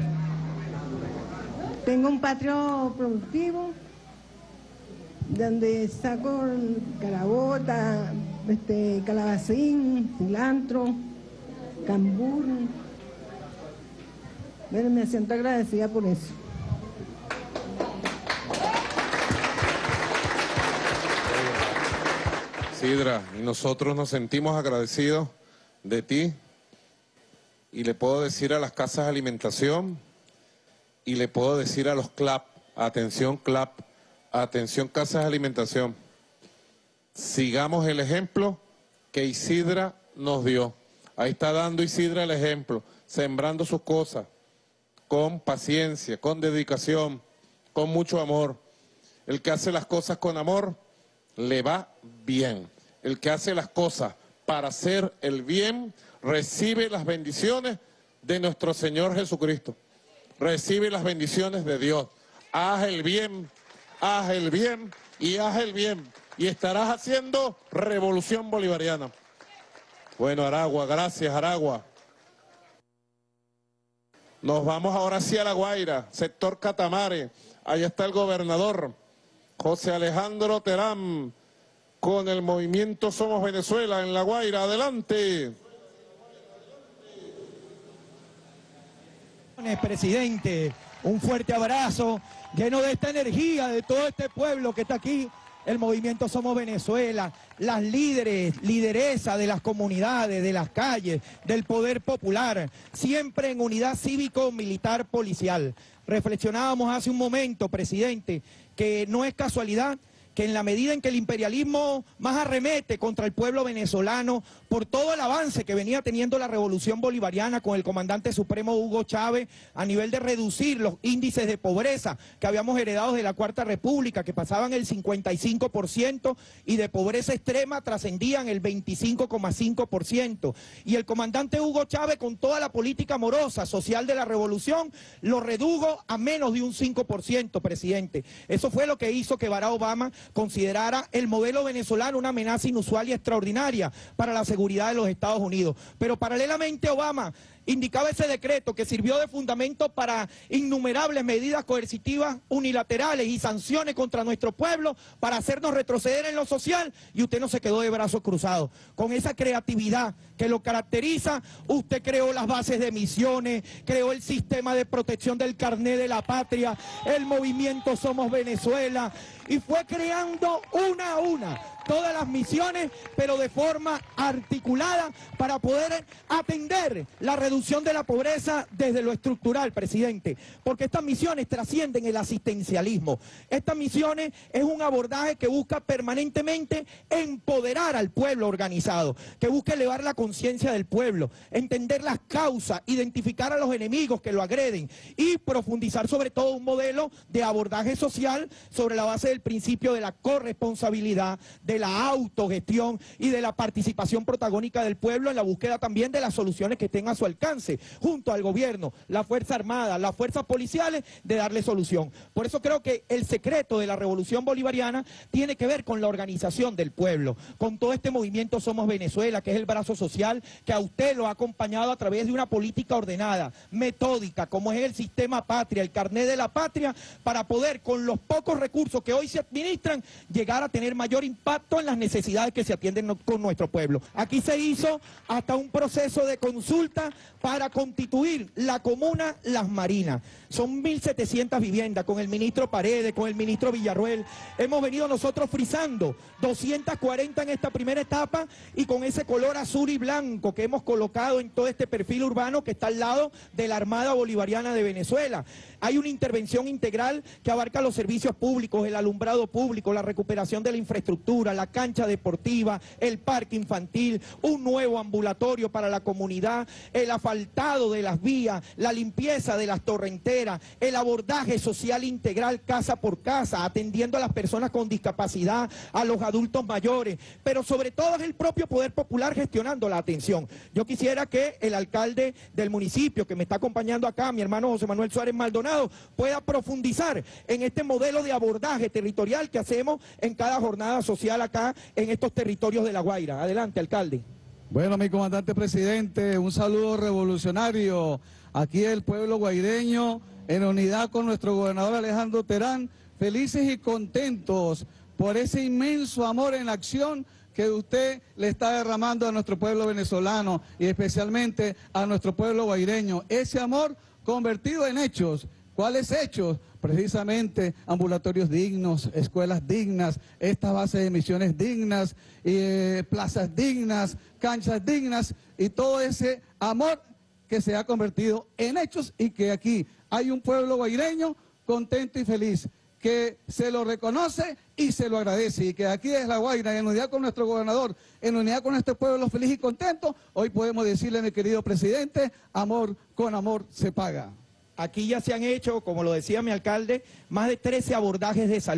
Tengo un patio productivo donde saco carabota, calabacín, cilantro, cambur. Bueno, me siento agradecida por eso. Isidra, y nosotros nos sentimos agradecidos de ti, y le puedo decir a las casas de alimentación, y le puedo decir a los CLAP, atención casas de alimentación, sigamos el ejemplo que Isidra nos dio. Ahí está dando Isidra el ejemplo, sembrando sus cosas, con paciencia, con dedicación, con mucho amor. El que hace las cosas con amor, le va bien. El que hace las cosas para hacer el bien, recibe las bendiciones de nuestro Señor Jesucristo. Recibe las bendiciones de Dios. Haz el bien y haz el bien. Y estarás haciendo revolución bolivariana. Bueno, Aragua, gracias, Aragua. Nos vamos ahora sí a La Guaira, sector Catamare. Allá está el gobernador, José Alejandro Terán, con el movimiento Somos Venezuela en La Guaira. Adelante. Presidente, un fuerte abrazo, lleno de esta energía de todo este pueblo que está aquí, el movimiento Somos Venezuela, las lideresas de las comunidades, de las calles, del poder popular, siempre en unidad cívico-militar policial. Reflexionábamos hace un momento, presidente, que no es casualidad que en la medida en que el imperialismo más arremete contra el pueblo venezolano por todo el avance que venía teniendo la revolución bolivariana con el comandante supremo Hugo Chávez a nivel de reducir los índices de pobreza que habíamos heredado de la Cuarta República, que pasaban el 55% y de pobreza extrema trascendían el 25,5%. Y el comandante Hugo Chávez, con toda la política morosa social de la revolución, lo redujo a menos de un 5%, presidente. Eso fue lo que hizo que Barack Obama considerara el modelo venezolano una amenaza inusual y extraordinaria para la seguridad de los Estados Unidos. Pero paralelamente Obama indicaba ese decreto que sirvió de fundamento para innumerables medidas coercitivas unilaterales y sanciones contra nuestro pueblo para hacernos retroceder en lo social, y usted no se quedó de brazos cruzados. Con esa creatividad que lo caracteriza, usted creó las bases de misiones, creó el sistema de protección del carné de la patria, el movimiento Somos Venezuela, y fue creando una a una todas las misiones, pero de forma articulada para poder atender la reducción de la pobreza desde lo estructural, presidente, porque estas misiones trascienden el asistencialismo. Estas misiones es un abordaje que busca permanentemente empoderar al pueblo organizado, que busca elevar la conciencia del pueblo, entender las causas, identificar a los enemigos que lo agreden y profundizar sobre todo un modelo de abordaje social sobre la base del principio de la corresponsabilidad, de la autogestión y de la participación protagónica del pueblo en la búsqueda también de las soluciones que estén a su alcance, junto al gobierno, la Fuerza Armada, las fuerzas policiales, de darle solución. Por eso creo que el secreto de la revolución bolivariana tiene que ver con la organización del pueblo, con todo este movimiento Somos Venezuela, que es el brazo social que a usted lo ha acompañado a través de una política ordenada, metódica, como es el sistema patria, el carné de la patria, para poder, con los pocos recursos que hoy se administran, llegar a tener mayor impacto en las necesidades que se atienden con nuestro pueblo. Aquí se hizo hasta un proceso de consulta para constituir la comuna Las Marinas. Son 1.700 viviendas, con el ministro Paredes, con el ministro Villarruel. Hemos venido nosotros frisando 240 en esta primera etapa, y con ese color azul y blanco que hemos colocado en todo este perfil urbano que está al lado de la Armada Bolivariana de Venezuela. Hay una intervención integral que abarca los servicios públicos, el alumbrado público, la recuperación de la infraestructura, la cancha deportiva, el parque infantil, un nuevo ambulatorio para la comunidad, el asfaltado de las vías, la limpieza de las torrenteras, el abordaje social integral casa por casa, atendiendo a las personas con discapacidad, a los adultos mayores, pero sobre todo es el propio poder popular gestionando la atención. Yo quisiera que el alcalde del municipio, que me está acompañando acá, mi hermano José Manuel Suárez Maldonado, pueda profundizar en este modelo de abordaje territorial que hacemos en cada jornada social acá en estos territorios de La Guaira. Adelante, alcalde. Bueno, mi comandante presidente, un saludo revolucionario. Aquí el pueblo guaireño, en unidad con nuestro gobernador Alejandro Terán, felices y contentos por ese inmenso amor en acción que usted le está derramando a nuestro pueblo venezolano y especialmente a nuestro pueblo guaireño. Ese amor convertido en hechos. ¿Cuáles hechos? Precisamente ambulatorios dignos, escuelas dignas, esta base de misiones dignas, plazas dignas, canchas dignas, y todo ese amor que se ha convertido en hechos, y que aquí hay un pueblo guaireño contento y feliz, que se lo reconoce y se lo agradece, y que aquí es La Guaira, en unidad con nuestro gobernador, en unidad con este pueblo feliz y contento, hoy podemos decirle, mi querido presidente, amor con amor se paga. Aquí ya se han hecho, como lo decía mi alcalde, más de 13 abordajes de salud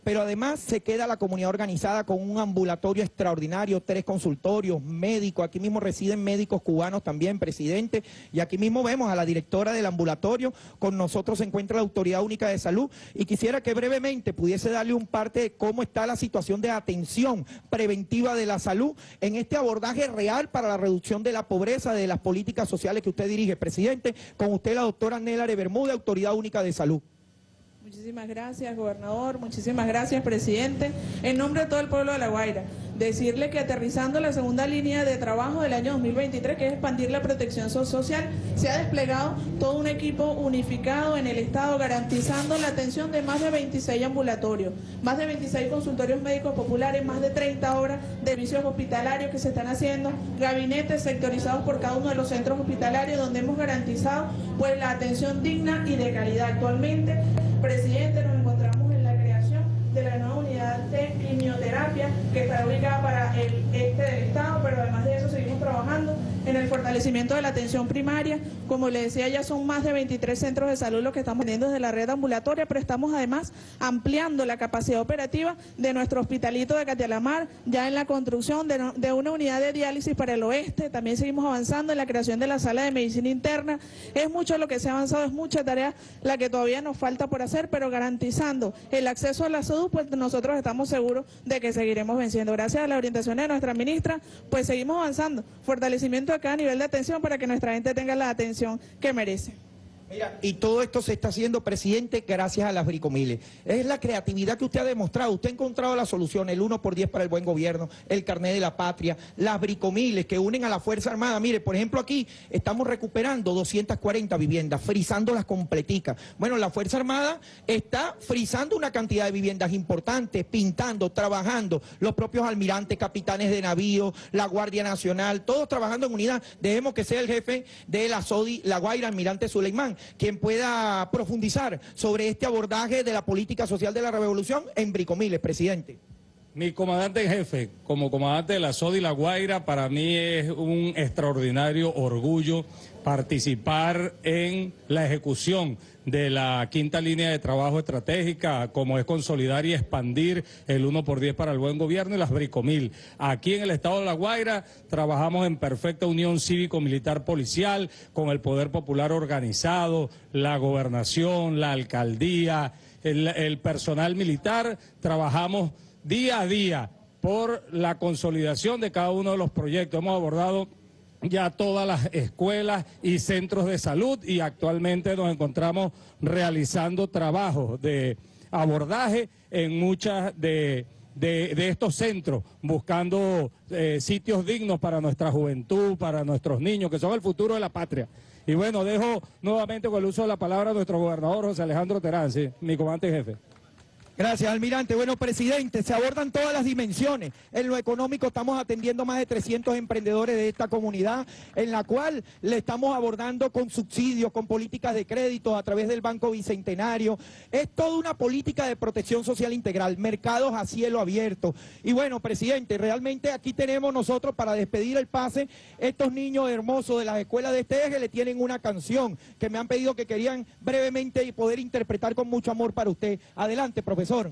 pero además se queda la comunidad organizada con un ambulatorio extraordinario, 3 consultorios, médicos, aquí mismo residen médicos cubanos también, presidente, y aquí mismo vemos a la directora del ambulatorio, con nosotros se encuentra la Autoridad Única de Salud, y quisiera que brevemente pudiese darle un parte de cómo está la situación de atención preventiva de la salud en este abordaje real para la reducción de la pobreza, de las políticas sociales que usted dirige, presidente. Con usted la doctora Nélare Bermúdez, Autoridad Única de Salud. Muchísimas gracias, gobernador. Muchísimas gracias, presidente. En nombre de todo el pueblo de La Guaira, decirle que aterrizando la segunda línea de trabajo del año 2023, que es expandir la protección social, se ha desplegado todo un equipo unificado en el Estado, garantizando la atención de más de 26 ambulatorios, más de 26 consultorios médicos populares, más de 30 horas de servicios hospitalarios que se están haciendo, gabinetes sectorizados por cada uno de los centros hospitalarios, donde hemos garantizado pues la atención digna y de calidad. Actualmente, presidente, nos encontramos en la creación de la nueva unidad de quimioterapia que está ubicada para el este del estado, pero además de eso seguimos trabajando en el fortalecimiento de la atención primaria. Como le decía, ya son más de 23 centros de salud los que estamos teniendo desde la red ambulatoria, pero estamos además ampliando la capacidad operativa de nuestro hospitalito de Catialamar, ya en la construcción de una unidad de diálisis para el oeste. También seguimos avanzando en la creación de la sala de medicina interna. Es mucho lo que se ha avanzado, es mucha tarea la que todavía nos falta por hacer, pero garantizando el acceso a la salud, pues nosotros estamos seguros de que seguiremos venciendo. Gracias a la orientación de nuestra ministra, pues seguimos avanzando. Fortalecimiento a cada nivel de atención para que nuestra gente tenga la atención que merece. Mira, y todo esto se está haciendo, presidente, gracias a las bricomiles. Es la creatividad que usted ha demostrado. Usted ha encontrado la solución, el 1x10 para el buen gobierno, el carnet de la patria, las bricomiles que unen a la Fuerza Armada. Mire, por ejemplo, aquí estamos recuperando 240 viviendas, frisándolas completicas. Bueno, la Fuerza Armada está frisando una cantidad de viviendas importantes, pintando, trabajando, los propios almirantes, capitanes de navío, la Guardia Nacional, todos trabajando en unidad. Dejemos que sea el jefe de la SODI, La Guaira, almirante Suleimán, quien pueda profundizar sobre este abordaje de la política social de la revolución en bricomiles, presidente. Mi comandante en jefe, como comandante de la SODI La Guaira, para mí es un extraordinario orgullo participar en la ejecución de la quinta línea de trabajo estratégica, como es consolidar y expandir el 1x10 para el buen gobierno y las bricomil. Aquí en el estado de La Guaira trabajamos en perfecta unión cívico-militar policial, con el poder popular organizado, la gobernación, la alcaldía, el personal militar. Trabajamos día a día por la consolidación de cada uno de los proyectos. Hemos abordado ya todas las escuelas y centros de salud y actualmente nos encontramos realizando trabajos de abordaje en muchas de estos centros, buscando sitios dignos para nuestra juventud, para nuestros niños, que son el futuro de la patria. Y bueno, dejo nuevamente con el uso de la palabra a nuestro gobernador José Alejandro Terán, ¿sí? Mi comandante en jefe. Gracias, almirante. Bueno, presidente, se abordan todas las dimensiones. En lo económico estamos atendiendo más de 300 emprendedores de esta comunidad, en la cual le estamos abordando con subsidios, con políticas de créditos a través del Banco Bicentenario. Es toda una política de protección social integral, mercados a cielo abierto. Y bueno, presidente, realmente aquí tenemos nosotros, para despedir el pase, estos niños hermosos de las escuelas de este eje le tienen una canción que me han pedido que querían brevemente poder interpretar con mucho amor para usted. Adelante, profesor. Una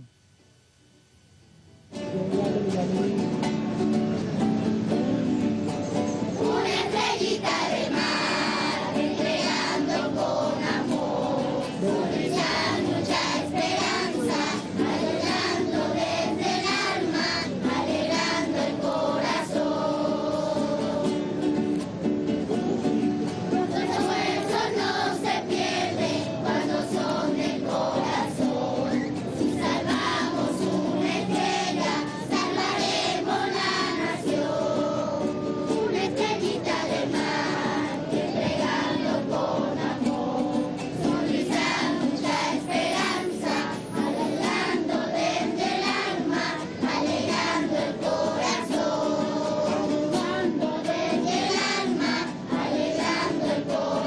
estrellita de mar, entregando con amor, brillando mucha esperanza, alegrando desde el alma, alegrando el corazón. Los esfuerzos no se pierden cuando son del corazón. Salvamos una estrella, salvaremos la nación. Una estrellita de mar, entregando con amor, sonrisando mucha esperanza, alegrando desde el alma, alegrando el corazón. Cuando desde el alma, alegrando el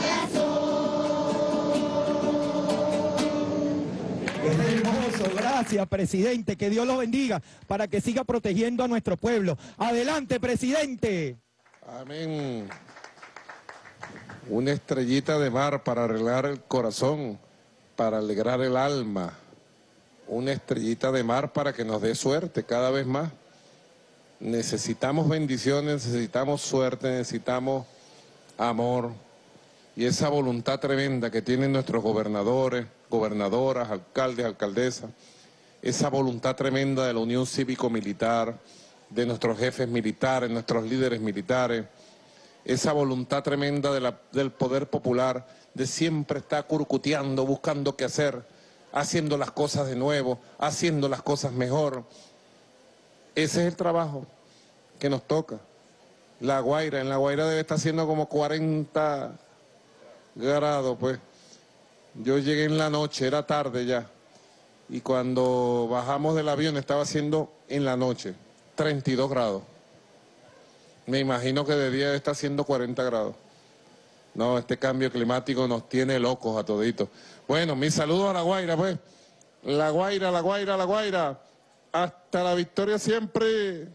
corazón. Gracias, presidente, que Dios lo bendiga para que siga protegiendo a nuestro pueblo. Adelante, presidente. Amén. Una estrellita de mar para arreglar el corazón, para alegrar el alma. una estrellita de mar para que nos dé suerte cada vez más. Necesitamos bendiciones, necesitamos suerte, necesitamos amor y esa voluntad tremenda que tienen nuestros gobernadores, gobernadoras, alcaldes, alcaldesas, esa voluntad tremenda de la unión cívico-militar, de nuestros jefes militares, nuestros líderes militares, esa voluntad tremenda del poder popular, de siempre estar curcuteando, buscando qué hacer, haciendo las cosas de nuevo, haciendo las cosas mejor. Ese es el trabajo que nos toca. La Guaira, en La Guaira debe estar haciendo como 40 grados, pues. Yo llegué en la noche, era tarde ya, y cuando bajamos del avión estaba haciendo en la noche 32 grados. Me imagino que de día está haciendo 40 grados. No, este cambio climático nos tiene locos a toditos. Bueno, mis saludos a La Guaira, pues. La Guaira, La Guaira, La Guaira. Hasta la victoria siempre.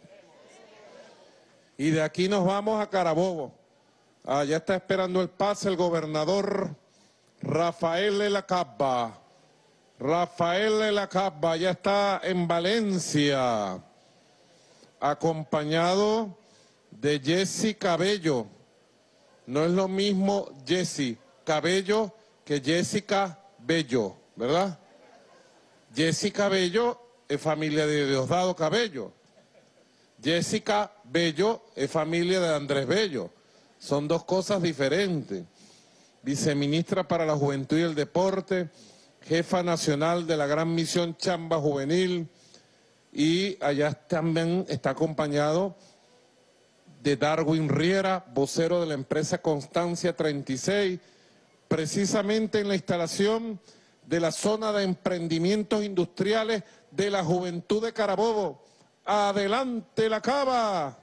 Y de aquí nos vamos a Carabobo. Allá está esperando el pase el gobernador Rafael de la Cabba. Rafael de la Cabba ya está en Valencia, acompañado de Jessy Cabello. No es lo mismo Jessy Cabello que Jessica Bello, ¿verdad? Jessy Cabello es familia de Diosdado Cabello. Jessica Bello es familia de Andrés Bello. Son dos cosas diferentes. Viceministra para la Juventud y el Deporte, jefa nacional de la Gran Misión Chamba Juvenil, y allá también está acompañado de Darwin Riera, vocero de la empresa Constancia 36, precisamente en la instalación de la zona de emprendimientos industriales de la Juventud de Carabobo. ¡Adelante la Cava!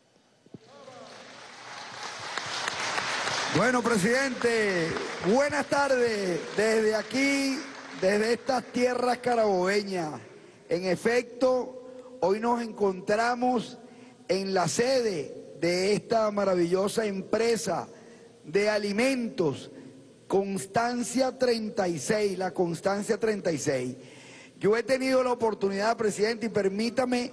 Bueno, presidente, buenas tardes desde aquí, desde estas tierras carabobeñas. En efecto, hoy nos encontramos en la sede de esta maravillosa empresa de alimentos, Constancia 36, la Constancia 36. Yo he tenido la oportunidad, presidente, y permítame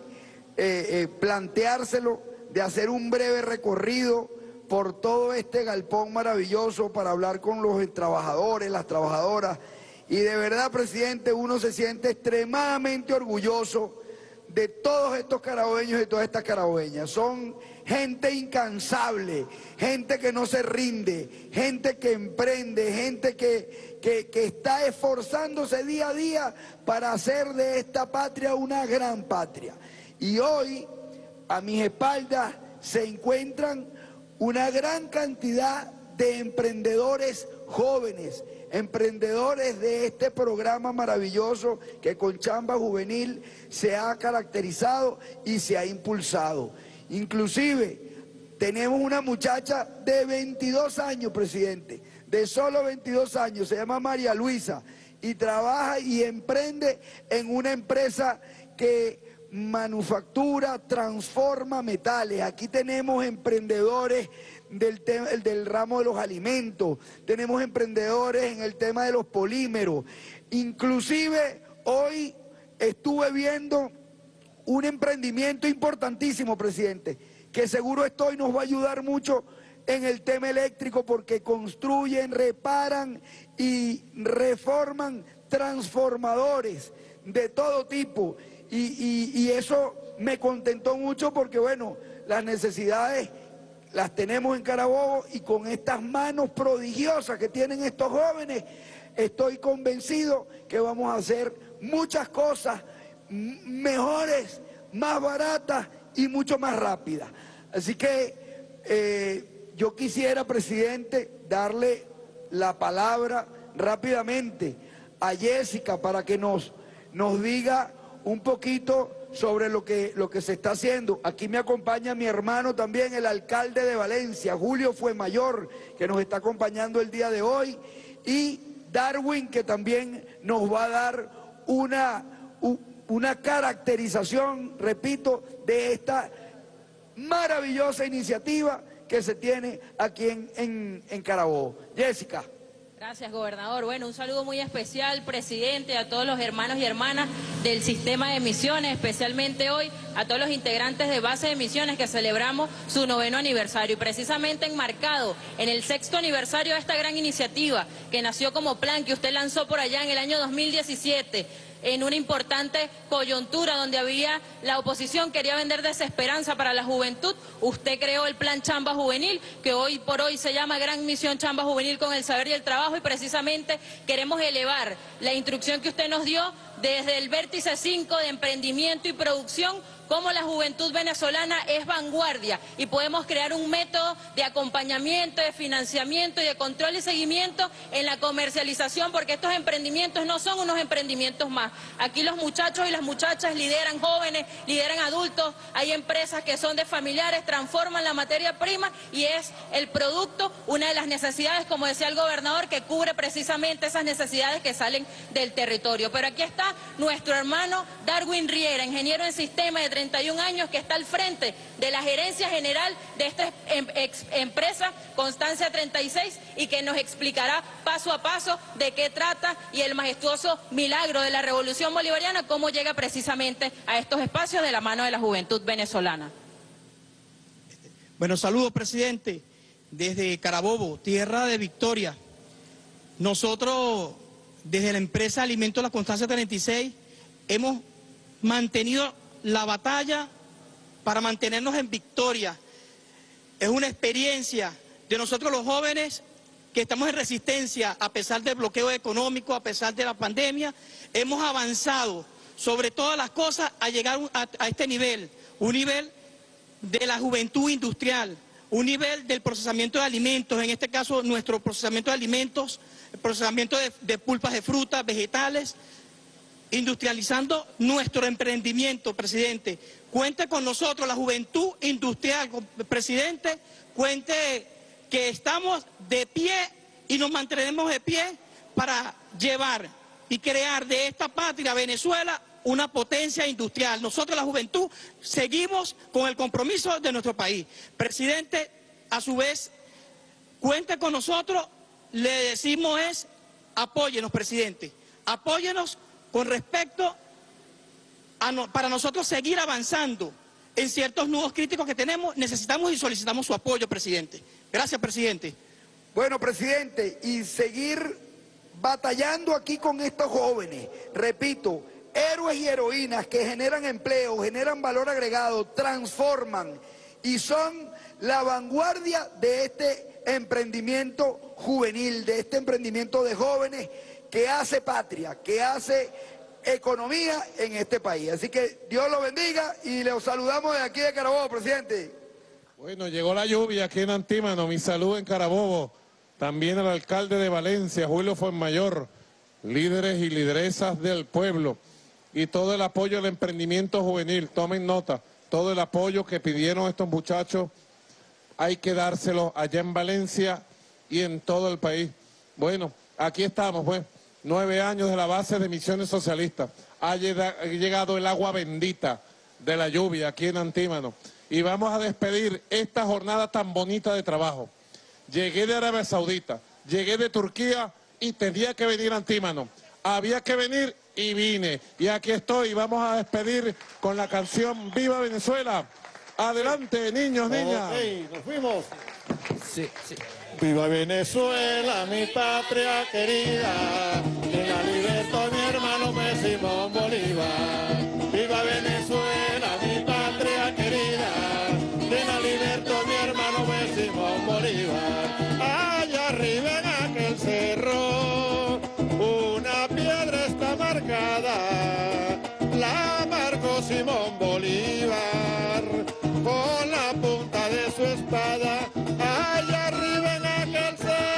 planteárselo, de hacer un breve recorrido por todo este galpón maravilloso para hablar con los trabajadores, las trabajadoras. Y de verdad, presidente, uno se siente extremadamente orgulloso de todos estos carabobeños y todas estas carabobeñas. Son gente incansable, gente que no se rinde, gente que emprende, gente que está esforzándose día a día para hacer de esta patria una gran patria. Y hoy, a mis espaldas, se encuentran una gran cantidad de emprendedores jóvenes, emprendedores de este programa maravilloso que con Chamba Juvenil se ha caracterizado y se ha impulsado. Inclusive tenemos una muchacha de 22 años, presidente, de solo 22 años, se llama María Luisa, y trabaja y emprende en una empresa que manufactura, transforma metales. Aquí tenemos emprendedores del ramo de los alimentos, tenemos emprendedores en el tema de los polímeros. Inclusive hoy estuve viendo un emprendimiento importantísimo, presidente, que seguro estoy nos va a ayudar mucho en el tema eléctrico, porque construyen, reparan y reforman transformadores de todo tipo. Y eso me contentó mucho porque, bueno, las necesidades las tenemos en Carabobo, y con estas manos prodigiosas que tienen estos jóvenes, estoy convencido que vamos a hacer muchas cosas mejores, más baratas y mucho más rápidas. Así que yo quisiera, presidente, darle la palabra rápidamente a Jessica para que nos diga un poquito sobre lo que se está haciendo. Aquí me acompaña mi hermano también, el alcalde de Valencia, Julio Fuemayor, que nos está acompañando el día de hoy, y Darwin, que también nos va a dar una caracterización, repito, de esta maravillosa iniciativa que se tiene aquí en Carabobo. Jessica. Gracias, gobernador. Bueno, un saludo muy especial, presidente, a todos los hermanos y hermanas del sistema de misiones, especialmente hoy a todos los integrantes de base de misiones que celebramos su 9º aniversario y precisamente enmarcado en el 6º aniversario de esta gran iniciativa que nació como plan que usted lanzó por allá en el año 2017. En una importante coyuntura donde había la oposición quería vender desesperanza para la juventud, usted creó el Plan Chamba Juvenil, que hoy por hoy se llama Gran Misión Chamba Juvenil con el Saber y el Trabajo, y precisamente queremos elevar la instrucción que usted nos dio desde el Vértice 5 de Emprendimiento y Producción, cómo la juventud venezolana es vanguardia y podemos crear un método de acompañamiento, de financiamiento y de control y seguimiento en la comercialización, porque estos emprendimientos no son unos emprendimientos más. Aquí los muchachos y las muchachas lideran jóvenes, lideran adultos, hay empresas que son de familiares, transforman la materia prima y es el producto, una de las necesidades, como decía el gobernador, que cubre precisamente esas necesidades que salen del territorio. Pero aquí está nuestro hermano Darwin Riera, ingeniero en sistemas de 31 años, que está al frente de la gerencia general de esta empresa, Constancia 36, y que nos explicará paso a paso de qué trata y el majestuoso milagro de la revolución bolivariana, cómo llega precisamente a estos espacios de la mano de la juventud venezolana. Bueno, saludos, presidente, desde Carabobo, tierra de Victoria. Nosotros, desde la empresa Alimentos La Constancia 36, hemos mantenido la batalla para mantenernos en victoria. Es una experiencia de nosotros los jóvenes que estamos en resistencia a pesar del bloqueo económico, a pesar de la pandemia. Hemos avanzado sobre todas las cosas a llegar a este nivel, un nivel de la juventud industrial, un nivel del procesamiento de alimentos, en este caso nuestro procesamiento de alimentos, el procesamiento de pulpas de frutas, vegetales, industrializando nuestro emprendimiento, presidente. Cuente con nosotros, la juventud industrial, presidente, cuente que estamos de pie y nos mantenemos de pie para llevar y crear de esta patria, Venezuela, una potencia industrial. Nosotros, la juventud, seguimos con el compromiso de nuestro país. Presidente, a su vez, cuente con nosotros, le decimos apóyenos, presidente, apóyenos con respecto a para nosotros seguir avanzando en ciertos nudos críticos que tenemos. Necesitamos y solicitamos su apoyo, presidente. Gracias, presidente. Bueno, presidente, y seguir batallando aquí con estos jóvenes, repito, héroes y heroínas que generan empleo, generan valor agregado, transforman y son la vanguardia de este emprendimiento juvenil, de este emprendimiento de jóvenes que hace patria, que hace economía en este país. Así que Dios lo bendiga y los saludamos de aquí de Carabobo, presidente. Bueno, llegó la lluvia aquí en Antímano, mi salud en Carabobo, también al alcalde de Valencia, Julio Fuenmayor, líderes y lideresas del pueblo y todo el apoyo al emprendimiento juvenil. Tomen nota, todo el apoyo que pidieron estos muchachos hay que dárselo allá en Valencia y en todo el país. Bueno, aquí estamos, pues. 9 años de la base de Misiones Socialistas. Ha llegado el agua bendita de la lluvia aquí en Antímano. Y vamos a despedir esta jornada tan bonita de trabajo. Llegué de Arabia Saudita, llegué de Turquía y tenía que venir a Antímano. Había que venir y vine. Y aquí estoy. Vamos a despedir con la canción Viva Venezuela. Adelante, niños, niñas. Ok, nos fuimos. Sí, sí. Viva Venezuela, mi patria querida, que la libertó mi hermano Simón Bolívar. Viva Venezuela, mi patria querida, que la libertó mi hermano Simón Bolívar. Allá arriba en aquel cerro, una piedra está marcada, la marcó Simón Bolívar, con la punta de su espada. Allá arriba en aquel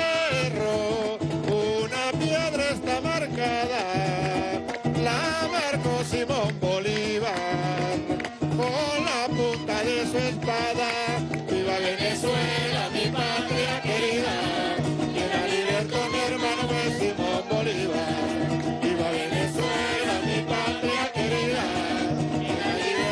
cerro, una piedra está marcada, la marcó Simón Bolívar, con la punta de su espada. Viva Venezuela, mi patria querida, que la libertó mi hermano Simón Bolívar. Viva Venezuela, mi patria querida, que la libertó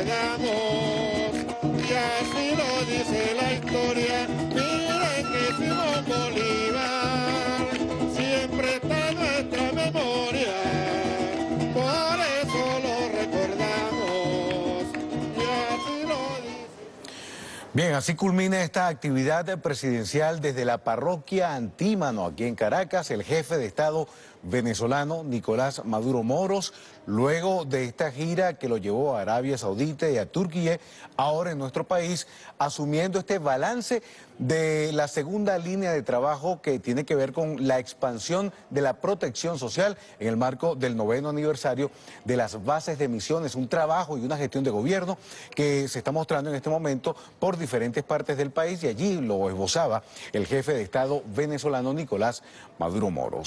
recordamos, y así lo dice la historia. Miren que Simón Bolívar siempre está en nuestra memoria, por eso lo recordamos, y así lo dice. Bien, así culmina esta actividad presidencial desde la parroquia Antímano, aquí en Caracas. El jefe de Estado venezolano, Nicolás Maduro Moros, luego de esta gira que lo llevó a Arabia Saudita y a Turquía, ahora en nuestro país, asumiendo este balance de la segunda línea de trabajo que tiene que ver con la expansión de la protección social en el marco del 9º aniversario de las bases de misiones, un trabajo y una gestión de gobierno que se está mostrando en este momento por diferentes partes del país, y allí lo esbozaba el jefe de Estado venezolano, Nicolás Maduro Moros.